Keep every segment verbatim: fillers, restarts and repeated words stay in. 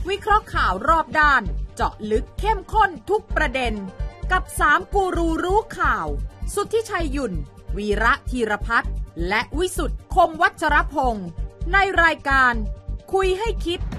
วิเคราะห์ข่าวรอบด้านเจาะลึกเข้มข้นทุกประเด็นกับสามกูรูรู้ข่าวสุทธิชัยหยุ่นวีระธีรพัฒน์และวิสุทธ์คมวัชรพงศ์ในรายการคุยให้คิด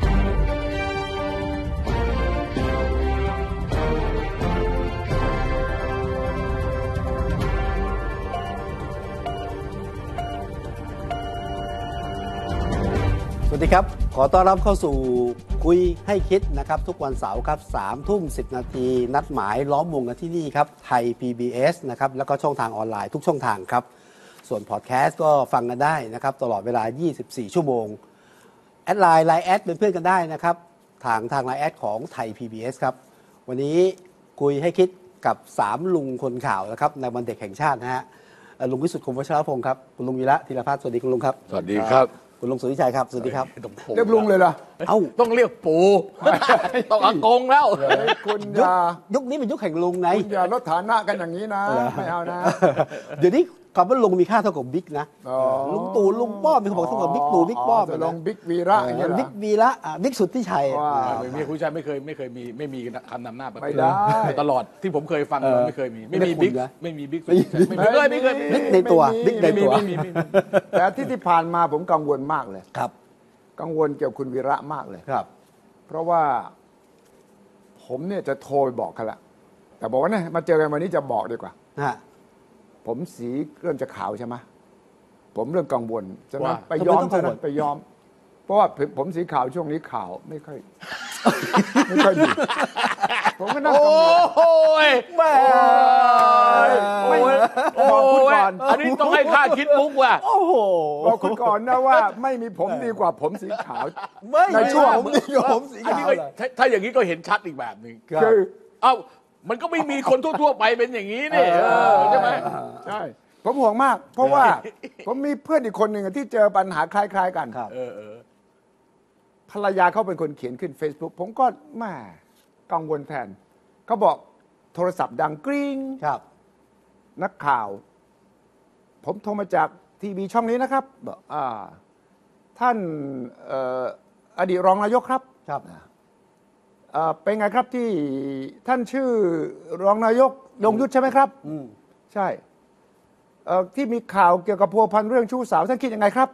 สวัสดีครับขอต้อนรับเข้าสู่คุยให้คิดนะครับทุกวันเสาร์ครับสามทุ่มสิบนาทีนัดหมายล้อมวงกันที่นี่ครับไทย พี บี เอส นะครับแล้วก็ช่องทางออนไลน์ทุกช่องทางครับส่วนพอดแคสต์ก็ฟังกันได้นะครับตลอดเวลายี่สิบสี่ชั่วโมงแอดไลน์ไลน์แอดเป็นเพื่อนกันได้นะครับทางทางไลน์แอดของไทย พี บี เอส ครับวันนี้คุยให้คิดกับสามลุงคนข่าวนะครับในวันเด็กแห่งชาตินะฮะลุงวิสุทธิ์คมวัชรพงศ์ครับคุณลุงวีระธีรพัฒน์สวัสดีคุณลุงครับสวัสดีครับคุณลุงสุทธิชัยครับสวัสดีครับเรียกลุงเลยเหรอเอ้าต้องเรียกปู่ต้องอากงแล้วคุณอย่ายุคนี้เป็นยุคแห่งลุงไงคุณอย่าลดฐานะกันอย่างนี้นะไม่เอานะเดี๋ยวนี้คำว่าลุงมีค่าเท่ากับบิ๊กนะลุงตู่ลุงป้อมมีคนบอกเท่ากับบิ๊กตู่บิ๊กป้อมจะลงบิ๊กวีระอย่างเงี้ยบิ๊กวีระบิ๊กสุทธิชัยมีคุณชัยไม่เคยไม่เคยมีไม่มีคำนำหน้าไม่ได้ตลอดที่ผมเคยฟังไม่เคยมีไม่มีบิ๊กไม่มีบิ๊กไม่เคยไม่เคยบิ๊กในตัวบิ๊กในตัวแต่ที่ที่ผ่านมาผมกังวลมากเลยครับกังวลเกี่ยวกับคุณวีระมากเลยครับเพราะว่าผมเนี่ยจะโทรไปบอกเขาละแต่บอกว่าเนี่ยมาเจอกันวันนี้จะบอกดีกว่าผมสีเริ่มจะขาวใช่ไหมผมเริ่มกังวลจะไปย้อมไปย้อมเพราะว่าผมสีขาวช่วงนี้ขาวไม่ค่อยไม่ค่อยดีผมก็นั่งกังวลโอ้ยแม่ไม่บอกคุณก่อนอันนี้ต้องให้ค่าคิดมุกว่ะโอ้โหบอกคุณก่อนนะว่าไม่มีผมดีกว่าผมสีขาวในช่วงผมดีกว่าผมสีขาวถ้าอย่างนี้ก็เห็นชัดอีกแบบหนึ่งคือเอ้ามันก็ไม่มีคนทั่วๆไปเป็นอย่างนี้นี่ใช่ไหมใช่ผมห่วงมากเพราะว่าผมมีเพื่อนอีกคนหนึ่งที่เจอปัญหาคล้ายๆกันภรรยาเขาเป็นคนเขียนขึ้น Facebook ผมก็แม่กังวลแทนเขาบอกโทรศัพท์ดังกริ๊งครับนักข่าวผมโทรมาจากทีวีช่องนี้นะครับบอกอ่าท่านอดีตรองนายกครับครับเป็นไงครับที่ท่านชื่อรองนายกยงยุทธใช่ไหมครับใช่ที่มีข่าวเกี่ยวกับพัวพันเรื่องชู้สาวท่านคิดยังไงครับ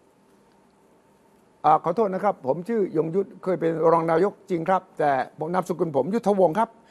ขอโทษนะครับผมชื่อยงยุทธเคยเป็นรองนายกจริงครับแต่ผมนามสกุลผมยุทธวงศ์ครับ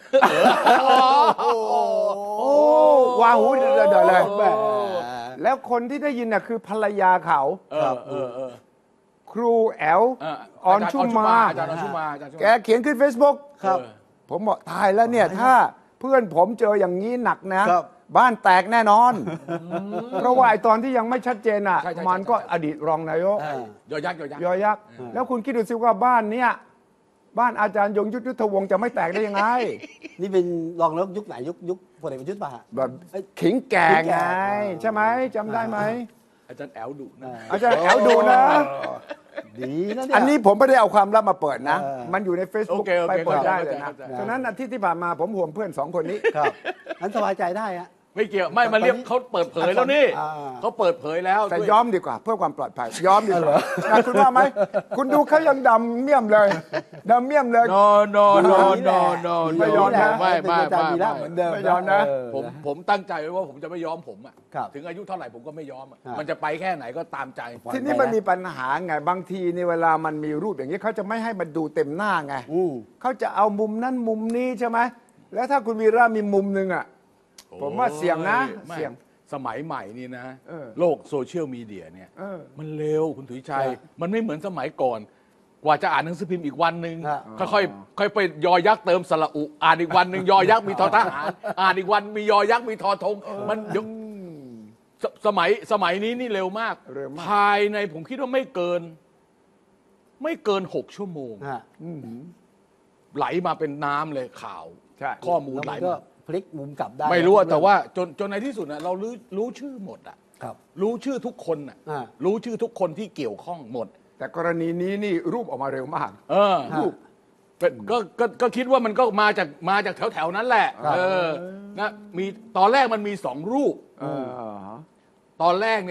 โอ้ว้าวเดือดเลยแล้วคนที่ได้ยินน่ะคือภรรยาเขาครูแอลออนชุมาแกเขียนขึ้น Facebook ครับผมบอกตายแล้วเนี่ยถ้าเพื่อนผมเจออย่างนี้หนักนะบ้านแตกแน่นอนเพราะว่าไอ้ตอนที่ยังไม่ชัดเจนอ่ะมันก็อดีตรองนายกยอยักษ์ยอยักษ์ยอยักษ์แล้วคุณคิดดูสิว่าบ้านเนี้ยบ้านอาจารย์ยงยุทธยุทธวงศ์จะไม่แตกได้ยังไงนี่เป็นรองนายกยุคไหนยุคยุคพลเอกประยุทธ์ป่ะแบบขิงแก่ไงใช่ไหมจำได้ไหมอาจารย์แอลดุนะอาจารย์แอลดุนะดีนะเนี่ยอันนี้ผมไม่ได้เอาความลับมาเปิดนะมันอยู่ใน Facebook ไปเปิดได้เลยนะฉะนั้นอาทิตย์ที่ผ่านมาผมห่วงเพื่อนสองคนนี้ครับนั้นสบายใจได้ฮะไม่เกี่ยวไม่มาเรียกเขาเปิดเผยแล้วนี่เขาเปิดเผยแล้วแต่ย้อมดีกว่าเพื่อความปลอดภัยย้อมดีกว่าคุณว่าไหมคุณดูเขายังดำเมี่ยมเลยดำเมี่ยมเลย no no no no no ไม่ย้อมนะไม่ไม่ไม่ไม่ย้อมนะผมผมตั้งใจไว้ว่าผมจะไม่ย้อมผมอ่ะถึงอายุเท่าไหร่ผมก็ไม่ย้อมมันจะไปแค่ไหนก็ตามใจทีนี้มันมีปัญหาไงบางทีในเวลามันมีรูปอย่างนี้เขาจะไม่ให้มันดูเต็มหน้าไงเขาจะเอามุมนั้นมุมนี้ใช่ไหมแล้วถ้าคุณวีระมีมุมนึงอ่ะผมว่าเสี่ยงนะเสี่ยงสมัยใหม่นี่นะโลกโซเชียลมีเดียเนี่ยมันเร็วคุณถุยชัยมันไม่เหมือนสมัยก่อนกว่าจะอ่านหนังสือพิมพ์อีกวันหนึ่งค่อยๆค่อยไปยอยักษ์เติมสระอุอ่านอีกวันหนึ่งยอยักษ์มีทอทหารอ่านอีกวันมียอยักษ์มีทอธงมันยกสมัยสมัยนี้นี่เร็วมากภายในผมคิดว่าไม่เกินไม่เกินหกชั่วโมงไหลมาเป็นน้ำเลยข่าวข้อมูลไหลพลิกมุมกลับได้ไม่รู้แต่ว่าจนจนในที่สุดนะเรารู้รู้ชื่อหมดอ่ะรู้ชื่อทุกคนอ่ะรู้ชื่อทุกคนที่เกี่ยวข้องหมดแต่กรณีนี้นี่รูปออกมาเร็วมากเออรูปก็ก็ก็คิดว่ามันก็มาจากมาจากแถวแถวนั้นแหละเออนะมีตอนแรกมันมีสองรูปตอนแรกเนี่ย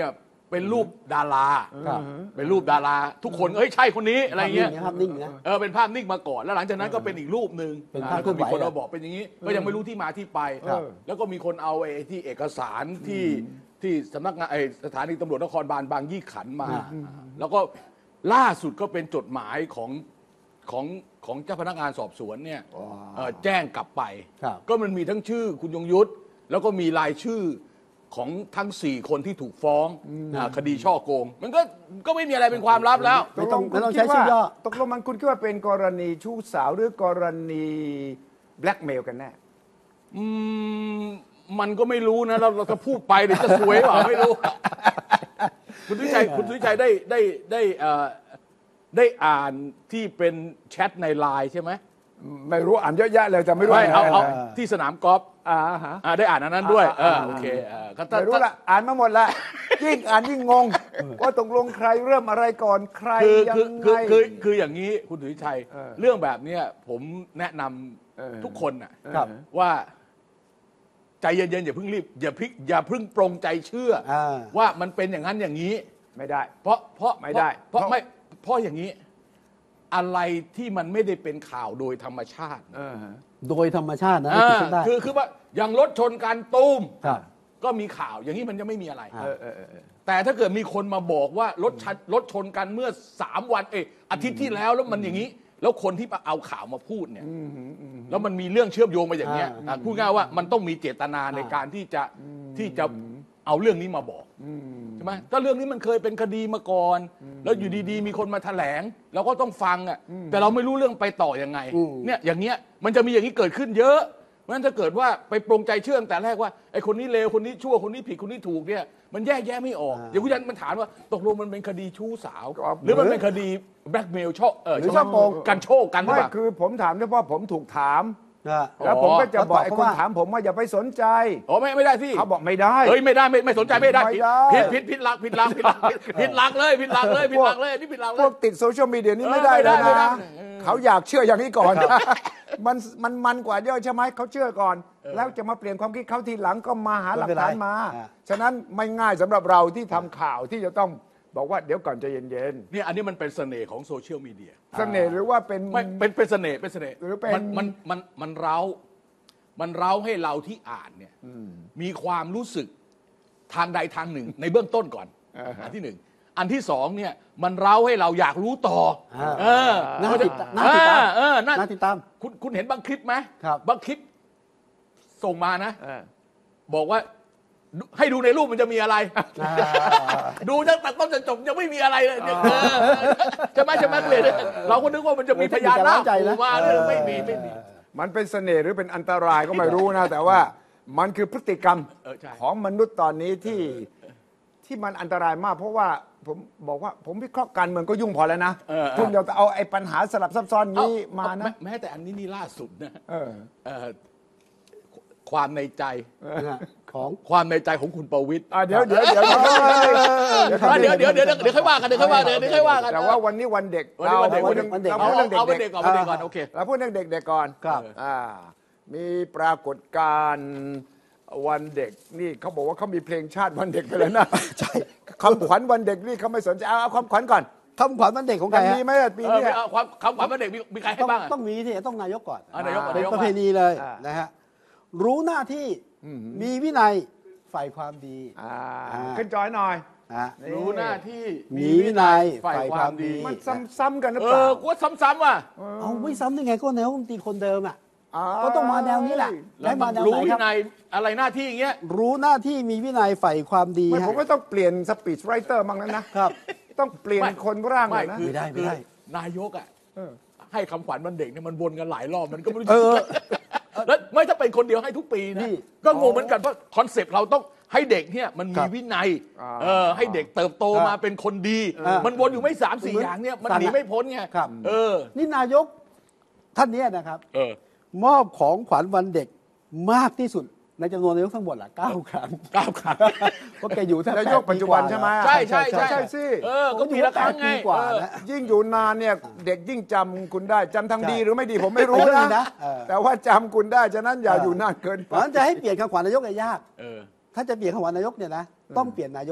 เป็นรูปดาราครับเป็นรูปดารา ทุกคนเอ้ยใช่คนนี้อะไรเงี้ยภาพนิ่งนะเออเป็นภาพนิ่งมาก่อนแล้วหลังจากนั้นก็เป็นอีกรูปหนึ่งเป็นภาพแล้วก็มีคนเคลื่อนไหวเอาบอกเป็นอย่างนี้ก็ยังไม่รู้ที่มาที่ไปครับแล้วก็มีคนเอาไอ้ที่เอกสารที่ที่สำนักงานไอ้สถานีตำรวจนครบาลบางยี่ขันมา แล้วก็ล่าสุดก็เป็นจดหมายของของของเจ้าพนักงานสอบสวนเนี่ยเอ่อแจ้งกลับไปครับก็มันมีทั้งชื่อคุณยงยุทธแล้วก็มีรายชื่อของทั้งสี่คนที่ถูกฟ้องอ่าคดีช่อโกง มันก็ก็ไม่มีอะไรเป็นความลับแล้วไม่ต้องตกลไม่ต้องคุณใช้คิดชื่ว่าอย่อตกลงมันคุณคิดว่าเป็นกรณีชู้สาวหรือกรณีแบล็กเมลกันแน่อืมมันก็ไม่รู้นะเราเราจะพูดไปเดี๋ยวจะสวยเปล่าไม่รู้ คุณสุวิชัยคุณสุวิชัยได้ได้ได้เอ่อได้อ่านที่เป็นแชทในไลน์ใช่ไหมไม่รู้อ่านเยอะแยะเลยแต่ไม่รู้ไม่เอาเอาะไรที่สนามกอล์ฟอ่าฮะอ่าได้อ่านอันนั้นด้วยเออ่าอโอเคเออก็ถ้าไม่รู้ละอ่านมาหมดละ ยิ่งอ่านยิ่งงงว่าตกลงใครเริ่มอะไรก่อนใครคือยังคือไงคือคือคืออย่างนี้คุณสุวิชัยเออเรื่องแบบเนี้ยผมแนะนำเออทุกคนน่ะครับว่าใจเย็นๆอย่าเพิ่งรีบอย่าพลิกอย่าเพิ่งปรงใจเชื่ออา ว่ามันเป็นอย่างนั้นอย่างนี้ไม่ได้เพราะเพราะไม่ได้เพราะเพราะไม่เพราะอย่างนี้ อะไรที่มันไม่ได้เป็นข่าวโดยธรรมชาติเออฮะโดยธรรมชาตินะอ่าขีดเส้นได้คือคือว่าอย่างรถชนการตูมครับก็มีข่าวอย่างนี้มันจะไม่มีอะไรอ่าเออเออเออเออแต่ถ้าเกิดมีคนมาบอกว่ารถชันรถชนกันเมื่อสามวันเอยอาทิตย์ที่แล้วแล้วมันอย่างนี้ แล้วคนที่มาเอาข่าวมาพูดเนี่ยแล้วมันมีเรื่องเชื่อมโยงมาอย่างเนี้ยอ่าอ่ะพูดง่ายว่ามันต้องมีเจตนาในการที่จะที่จะเอาเรื่องนี้มาบอกใช่ไหมถ้าเรื่องนี้มันเคยเป็นคดีมาก่อน แล้วอยู่ดีๆ มีคนมาแถลงเราก็ต้องฟังอ่ะแต่เราไม่รู้เรื่องไปต่อยังไงอืมเนี่ยอย่างเงี้ยมันจะมีอย่างนี้เกิดขึ้นเยอะเพราะฉะนั้นถ้าเกิดว่าไปปรงใจเชื่อตั้งแต่แรกว่าไอ้คนนี้เลวคนนี้ชั่วคนนี้ผิดคนนี้ถูกเนี่ยมันแยกแยะไม่ออกอย่างคุณยันมันถามว่าตกลงมันเป็นคดีชู้สาว หรือมันเป็นคดีแบล็กเมลช่อเออหรือใช่ไหมช่อโกงกันโชคกันหรือไม่เปล่าคือผมถามเฉพาะผมถูกถามนะแล้วผมก็จะบอกไอ้แล้วตอบคนว่าถามผมว่าอย่าไปสนใจอ๋อไม่ไม่ได้สิเขาบอกไม่ได้เฮ้ยไม่ได้ไม่ไม่สนใจไม่ได้ไม่ได้ผิดผิดผิดหลักผิดหลักผิดหลักผิดผิดหลักเลยผิดหลักเลยผิดหลักเลยนี่ผิดหลักเลพวย กติดโซเชียลมีเดียนี่เออไม่ได้ไม่เลได้ยไม่ได้นะเออเขาอยากเชื่ออย่างนี้ก่อนมันมันมันกว่าเยอะใช่ไหมเขาเชื่อก่อน แล้วจะมาเปลี่ยนความคิดเขาทีหลังก็มาหาหลักฐานมาอ่าฉะนั้นไม่ง่ายสำหรับเราที่ทำข่าวที่จะต้องบอกว่าเดี๋ยวก่อนใจเย็นเนี่ยอันนี้มันเป็นเสน่ห์ของโซเชียลมีเดียๆเสน่ห์หรือว่าเป็นไม่เป็นเป็นเสน่ห์เป็นเสน่ห์หรือเป็นมันมันมันมันเร้ามันเร้าให้เราที่อ่านเนี่ยมีความรู้สึกทางใดทางหนึ่ง ในเบื้องต้นก่อน อันที่หนึ่งอันที่สองเนี่ยมันเร้าให้เราอยากรู้ต่ออา เออน่าติดตามน่าติดตามเออน่าน่าติดตามคุณคุณเห็นบางคลิปไหมครับบางคลิปส่งมานะเออบอกว่าดูให้ดูในรูปมันจะมีอะไรอ่าดูตั้งแต่ต้นจนจบยังไม่มีอะไรเลยเนี่ยเออใช่ไหมใช่ไหมคุณเห็นเราก็นึกว่ามันจะมีพยานหน้าใจนะขู่มาเลยไม่มีไม่มีมันเป็นเสน่ห์หรือเป็นอันตรายก็ไม่รู้นะ แต่ว่ามันคือพฤติกรรมเออใช่ของมนุษย์ตอนนี้ที่ที่มันอันตรายมาก เพราะว่าผมบอกว่าผมวิเคราะห์การเมืองก็ยุ่งพอแล้วนะเออเออคุณเดี๋ยวเอาไอ้ปัญหาสลับซับซ้อนนี้เอ้มานะแแม้แต่อันนี้นี่ล่าสุดนะเออเอ่อความในใจนะของความในใจของคุณประวิตรอ่ะเดี๋ยวเดี๋ยวเดี๋ยวเดี๋ยวอ่ะเดี๋ยวเดี๋ยวเดี๋ยวเดี๋ยวค่อยว่ากันเดี๋ยวค่อยว่ากันเดี๋ยวค่อยว่ากันแต่ว่าวันนี้วันเด็กวันนี้วันเด็กเราวันเด็กวันเด็กเราเอาพูดเรื่องเอาเป็นเด็เด็กกก่อนเป็นเด็กก่อนโอเคๆเราพูดเรื่องเด็กๆก่อนครับอ่ามีปรากฏการณ์วันเด็กนี่เขาบอกว่าเขามีเพลงชาติวันเด็กไปแล้วนะใช่คำขวัญวันเด็กนี่เขาไม่สนใจเอาเอาคำขวัญก่อนคำขวัญวันเด็กของใครยังฮะมีไหมปีเออเนี้ยเอาความคำขวัญวันเด็กมีมีใครให้ต้องบ้างอะต้องมีที่ต้องนายกก่อนอ่ะนายกก่อนเป็นนายกประเพก่อนณีเลยอ่านนะฮะรู้หน้าที่มีวินัยฝ่ายความดีอ่าอ่าขึ้นจอยหน่อยนะรู้หน้าที่มีวินัยฝ่ายความดีฝ่ายความดีมันซ้ำๆกันหรือเอเปล่าอกูว่าซ้ำๆว่ะเอาไม่ซ้ำได้ไงก็แนวรัฐมนตรีคนเดิมอ่ะอ้าวก็ต้องมาแนวนี้แหละแล้วให้มาแนวรู้ไหนวิครับนัยอะไรหน้าที่อย่างเงี้ยรู้หน้าที่มีวินัยฝ่ายความดีไม่ฮะผมก็ต้องเปลี่ยนสปีชไรเตอร์มั้งนั้นนะครับ ต้องเปลี่ยนไม่คนร่างหน่ไม่อยนะคือไม่ได้ไม่ได้คือนายกอ่ะเออให้คำขวัญวันเด็กเนี่ยมันวนกันหลายรอบมันก็ไม่รู้เออแล้วไม่ถ้าเป็นคนเดียวให้ทุกปีนี่นะก็งงเหมือนกันเพราะคอนเซปต์เราต้องให้เด็กเนี่ยมันคมีรับวินัยอ่าเออให้เด็กเติบโตครับมาเป็นคนดีอ่ามัมันวนอยู่ไม่สามสี่เหมือนอย่างเนี่ยมันสั่นหนีอะไม่พ้นไงครับเออนี่นายกท่านเนี้ยนะครับเออมอบของขวัญวันเด็กมากที่สุดในจำนวนนายกทั้งหมดละเก้าครั้งเก้าครั้งเพราะแกอยู่แค่นายกปัจจุบันใช่ไหมใช่ใช่ใช่ใช่สิเออก็ปีละครั้งไงปีกว่าเออนะยิ่งอยู่นานเนี่ยเด็กยิ่งจำคุณได้จำทางใช่ดีหรือไม่ดีผมไม่รู้ไม่รู้นะนะเออแต่ว่าจำคุณได้ฉะนั้นอย่าอยู่นานเกินเพไปราะฉะนั้นจะให้เปลี่ยนคำขวัญนายกเนี่ยยากเออถ้าจะเปลี่ยนคำขวัญนายกเนี่ยนะต้องเปลี่ยนนายกอ่ะ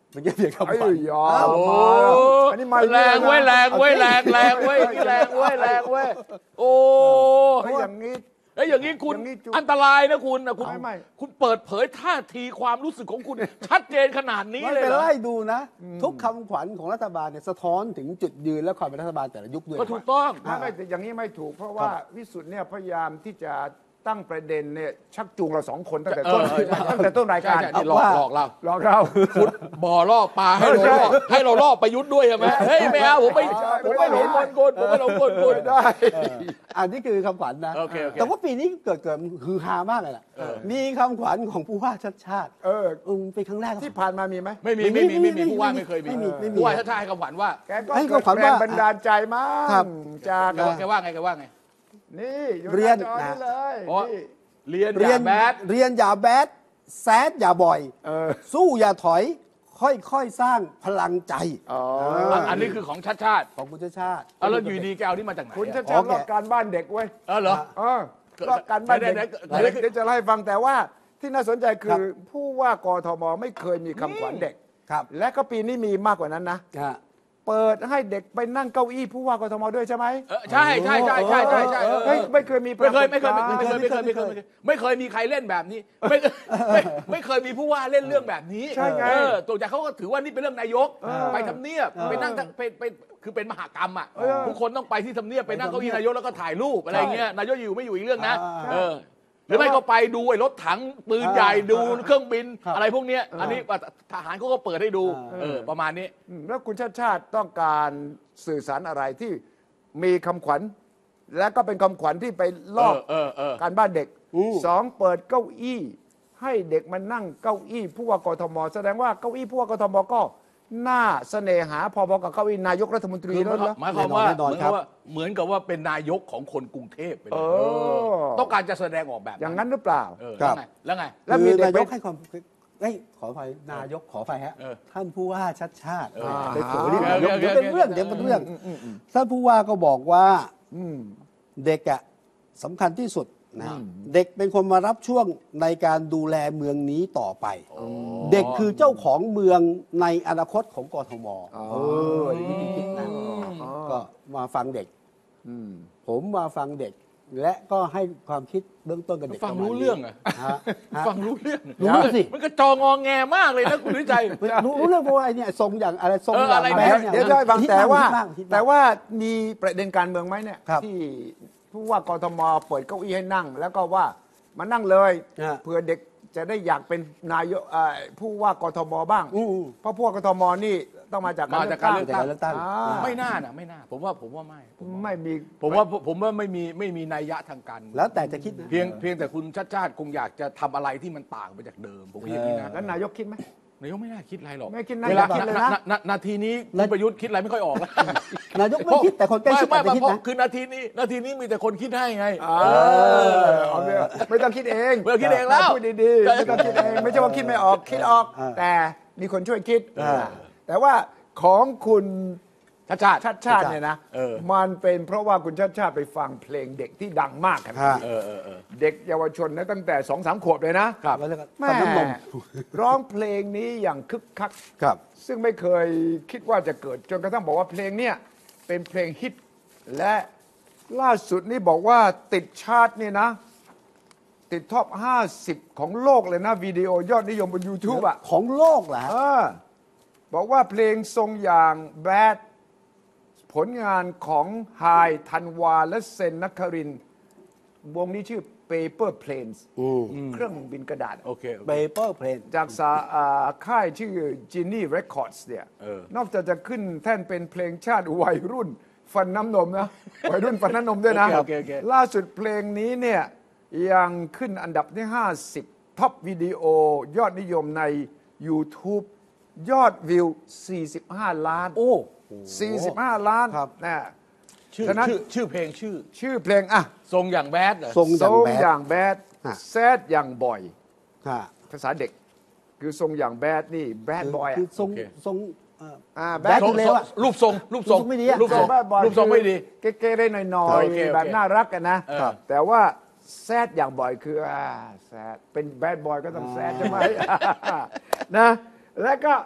มันจะเปลี่ยนคำขวัญไอ้ยอมโอ้อันนี้ไม่แรงเว้ยแรงเว้ยแรงแรงเว้ยแรงเว้ยแรงเว้ยโอ้เฮ้ยอย่างนี้ไอ้ยอย่างนี้คุณอย่างนี้จุ๊บอันตรายนะคุณนะคุณไม่ไม่คุณเปิดเผยท่าทีความรู้สึกของคุณ ชัดเจนขนาดนี้มันเลยไปเหรอไล่ดูนะ ทุกคำขวัญของรัฐบาลเนี่ยสะท้อนถึงจุดยืนและความเป็นรัฐบาลแต่ละยุคด้วยก็ถูกต้องไม่ไม่แต่อย่างนี้ไม่ถูก เพราะว่าวิสุทธ์เนี่ยพยายามที่จะตั้งประเด็นเนี่ยชักจูงเราสองคนตั้งแต่ต้นเออใช่ใช่ตั้งแต่ต้นรายการใช่ใช่นี่หลอกหลอกเราหลอกเราคุณบ่อล่อปลาให้เราล่อให้เราล่อประยุทธ์ด้วยใช่ไหมเฮ้ยไม่เอาผมไม่ใช่ผมไม่หลงกลคุณผมไม่หลงกลคุณได้อันนี้คือคำขวัญนะโอเคโอเคแต่ว่าปีนี้เกิดเกิดฮือฮามากเลยล่ะเออมีคำขวัญของผู้ว่าชัดชาติเอออืมเป็นครั้งแรกที่ผ่านมามีไหมไม่มีไม่ไม่มีมีไม่มีไม่มีผู้ว่าไม่เคยมีไม่มีไม่มีผู้ว่าชาติชาติให้คำขวัญว่าแกก็ให้เกิดความแรงว่าบันดาลใจมั้ครับงจากแกว่าแกว่าไงแกว่าไงนี่อยู่เรียนหาจอนี่เลยอ๋อนี่เรียนอเรียย่าน แบดเรียนอย่าแบดแซดอย่าบ่อยเออสู้อย่าถอย ค่อยๆสร้างพลังใจอ๋ออันอันนี้คือของชาติชาติของคุณชาติชาติเอาแล้วอยู่ดีแกเอานี่มาจากไหนคุณอะชัดอ๋ชาอติแกรอบการบ้านเด็กเว้ยเออเหรอเออรอบการบ้านเด็กไหนๆๆเด็กเดี๋ยวจะเล่าให้ฟังแต่ว่าที่น่าสนใจคืครัอบ ผู้ว่ากทมไม่เคยมีคำขวัญเด็กครับและก็ปีนี้มีมากกว่านั้นนะฮะเปิดให้เด็กไปนั่งเก้าอี้ผู้ว่ากทมด้วยใช่ไหมเออใช่ใช่ใช่ใช่ใช่ใช่เออเฮ้ยไม่เคยมีไม่เคยไม่เคยปรากฏไม่เคยไม่เคยไม่เคยไม่เคยไม่เคยมีใครเล่นแบบนี้ไม่ไม่ไม่เคยมีผู้ว่าเล่นเรื่องแบบนี้ใช่ไงเออตัวจากเขาก็ถือว่านี่เป็นเรื่องนายกเออไปทำเนียบไปนั่งทั้งไปไปคือเป็นมหากรรมอ่ะเออทุกคนต้องไปที่ทำเนียบไปนั่งเก้าอี้นายกแล้วก็ถ่ายรูปอะไรเงี้ยนายกอยู่ไม่อยู่อีกเรื่องนะอ่าเออหรือไม่ก็ไปดูไอ้รถถังปืนใหญ่อ่าดูเครื่องบินครับอะไรพวกเนี้ยอันนี้ทหารเขาก็เปิดให้ดูอ่าเออประมาณนี้อืมแล้วคุณชาติชาติต้องการสื่อสารอะไรที่มีคำขวัญ และก็เป็นคำขวัญที่ไปลอกเออเออเออการบ้านเด็กอืมสองเปิดเก้าอี้ ให้เด็กมานั่งเก้าอี้ผู้ว่ากทม แสดงว่าเก้าอี้ผู้ว่ากทมก็น่าเสน่หาพอๆกับเก้าอี้นายกรัฐมนตรีคือแล้วนะหมายความว่าแน่นอนเหมือนครักับบ ว่าเหมือนกับว่าเป็นนายกของคนกรุงเทพไปเลยเออต้องการจะแสดงออกแบบอย่างนั้นหรือเปล่าเออครัแล้วบไงแล้วไงแล้วมีคือเด็กนายไปกให้ความเอ้ยขอไฟนายกขอไฟฮะเออท่านผู้ว่าชัดชาติเออไปเผลอเรียกนายกโอเคเดี๋ยวเป็นโอเคเรื่องเดี๋ยวเป็นเรื่องท่านผู้ว่าก็บอกว่าอืมเด็กอะสำคัญที่สุดนะเด็กเป็นคนมารับช่วงในการดูแลเมืองนี้ต่อไป เด็กคือเจ้าของเมืองในอนาคตของกทมอ๋อเออนี่วิธีคิดนะก็มาฟังเด็กอืมผมมาฟังเด็ก และก็ให้ความคิดเบื้องต้นกับเด็กฟังปะมาณรู้เรื่องอะฮะฮะฟังรู้เรื่องรู้สิมันก็จองอแงมากเลยนะคุณวิจัยรู้รู้เรื่องเพราะว่าไอ้เนี่ยทรงอย่างอะไรทรงเอออย่างอะไรแบนะดนี่เดี๋ยวจะให้ฟังฮิตแต่มกว่าฮิตมกฮิตมกแต่ว่ามีประเด็นการเมืองไหมเนี่ยครับที่ผู้ว่ากทมเปิดเก้าอี้ให้นั่ง แล้วก็ว่ามานั่งเลยฮะเพื่อเด็กจะได้อยากเป็นนายกเอ่อผู้ว่ากทมบ้างอืมเพราะผู้ว่ากทมนี่ต้องมาจากการมาจากการเลือกตั้งเลือกตั้งอ่าไม่น่านะไม่น่า ผมว่าผมว่าไม่ผมว่าไม่มีผมว่าผมว่าไม่มีไม่มีนัยยะทางการเมืองแล้วแต่จะคิดนะเพียงเพียงแต่คุณชาติชาติคงอยากจะทำอะไรที่มันต่างไปจากเดิม ผมคิดอย่างนี้นะแล้วนายกคิดไหมนายกไม่น่าคิดอะไรหรอกไม่คิดนะเวลาอย่าคิดเลยนะนานาทีนี้คุณประยุทธ์คิดอะไรไม่ค่อยออกแล้วนายกไม่คิดแต่คนใกล้ชิดไม่อาจจะไม่คิดเพราะนะคือนาทีนี้นาทีนี้มีแต่คนคิดให้ไงเออเอาเลยไม่ต้องคิดเองไม่ต้องคิดเองแล้วพูดดีๆไม่ต้องคิดเองไม่ใช่ว่าคิดไม่ออกคิดออกอ่าแต่มีคนช่วยคิดอ่าแต่ว่าของคุณชาติชาติชาติชาติเนี่ยนะเออมันเป็นเพราะว่าคุณชาติชาติไปฟังเพลงเด็กที่ดังมากครับฮะเออเออเออเด็กเยาวชนนะตั้งแต่สองสามขวบเลยนะครับแล้วก็แม่ฟันน้ำนมร้องเพลงนี้อย่างคึกคักครับซึ่งไม่เคยคิดว่าจะเกิดจนกระทั่งบอกว่าเพลงเนี้ยเป็นเพลงฮิต และล่าสุดนี่บอกว่าติดชาร์ตเนี่ยนะ ติดท็อปห้าสิบของโลกเลยนะวิดีโอยอดนิยมบน YouTube อ่ะของโลกเหรอฮะเออบอกว่าเพลงทรงอย่างแบดผลงานของไฮธันวาและเซนนักครินทร์วงนี้ชื่อ Paper Planes เครื่องบินกระดาษโอเคโอเคเปเปอร์เพลนจากสาอ่าค่ายชื่อ Genie Records เนี่ยเออนอกจากจะขึ้นแท่นเป็นเพลงชาติวัยรุ่น ฟันน้ำนมนะ วัยรุ่นฟันน้ำนมด้วยนะโอเคโอเคโอเคล่าสุดเพลงนี้เนี่ยยังขึ้นอันดับที่ ห้าสิบ ท็อปวิดีโอยอดนิยมใน YouTube ยอดวิว สี่สิบห้า ล้านโอ้สี่สิบห้า ล้านครับนะชื่อฉะนั้นชื่อชื่อเพลงชื่อชื่อเพลงอ่ะทรงอย่างแบดเหรอทรงอย่างแบดอย่างแบดฮะแซดอย่างบ่อยฮะภาษาเด็ก คือทรงอย่างแบดนี่แบดบอยคือทรงโอเคทรงเอ่ออ่าแบแบดดคือเร็วอะรูปทรงรูปทรงรูปทรงไม่ดีอะรูปทรงแบดบอยรูปทรงไม่ดีเก๋ๆได้หน่อยโอเคโอเคๆแบบน่ารักกันนะเออแต่ว่าแซดอย่างบ่อยคืออ่าแซดเป็นแบดบอยก็ต้องแซดใช่ไหม นะและก็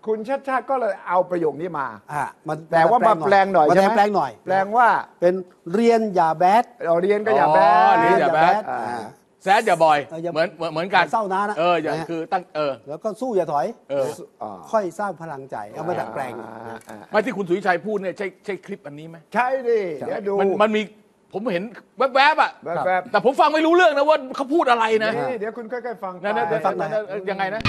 คุณชาติชาติก็เลยเอาประโยคนี้มาอ่ะมันแต่ว่ามาแปลงหน่อยมาใช่ไหมแปลงหน่อยแปลงว่าเป็นเรียนอย่าแบดเราเรียนก็อย่าแบอ๋อดเรียนอย่าแบดอ่าแซดอย่าบ่อยเอออย่าเหมือนเหมือนเหมือนกันเศร้านะนะเอออย่านะฮะคือตั้งเออแล้วก็สู้อย่าถอยเอออ่าค่อยสร้างพลังใจเอามาดัดแปลงอ่าอ่าไม่ที่คุณสุวิชัยพูดเนี่ยใช่ใช่คลิปอันนี้ไหมใช่ดิเดี๋ยวดูมันมันมีผมเห็นแวบๆอ่ะแบบแต่ผมฟังไม่รู้เรื่องนะว่าเขาพูดอะไรนะนี่เดี๋ยวคุณค่อยๆฟังนั่นไปๆฟังนะยังไงนะ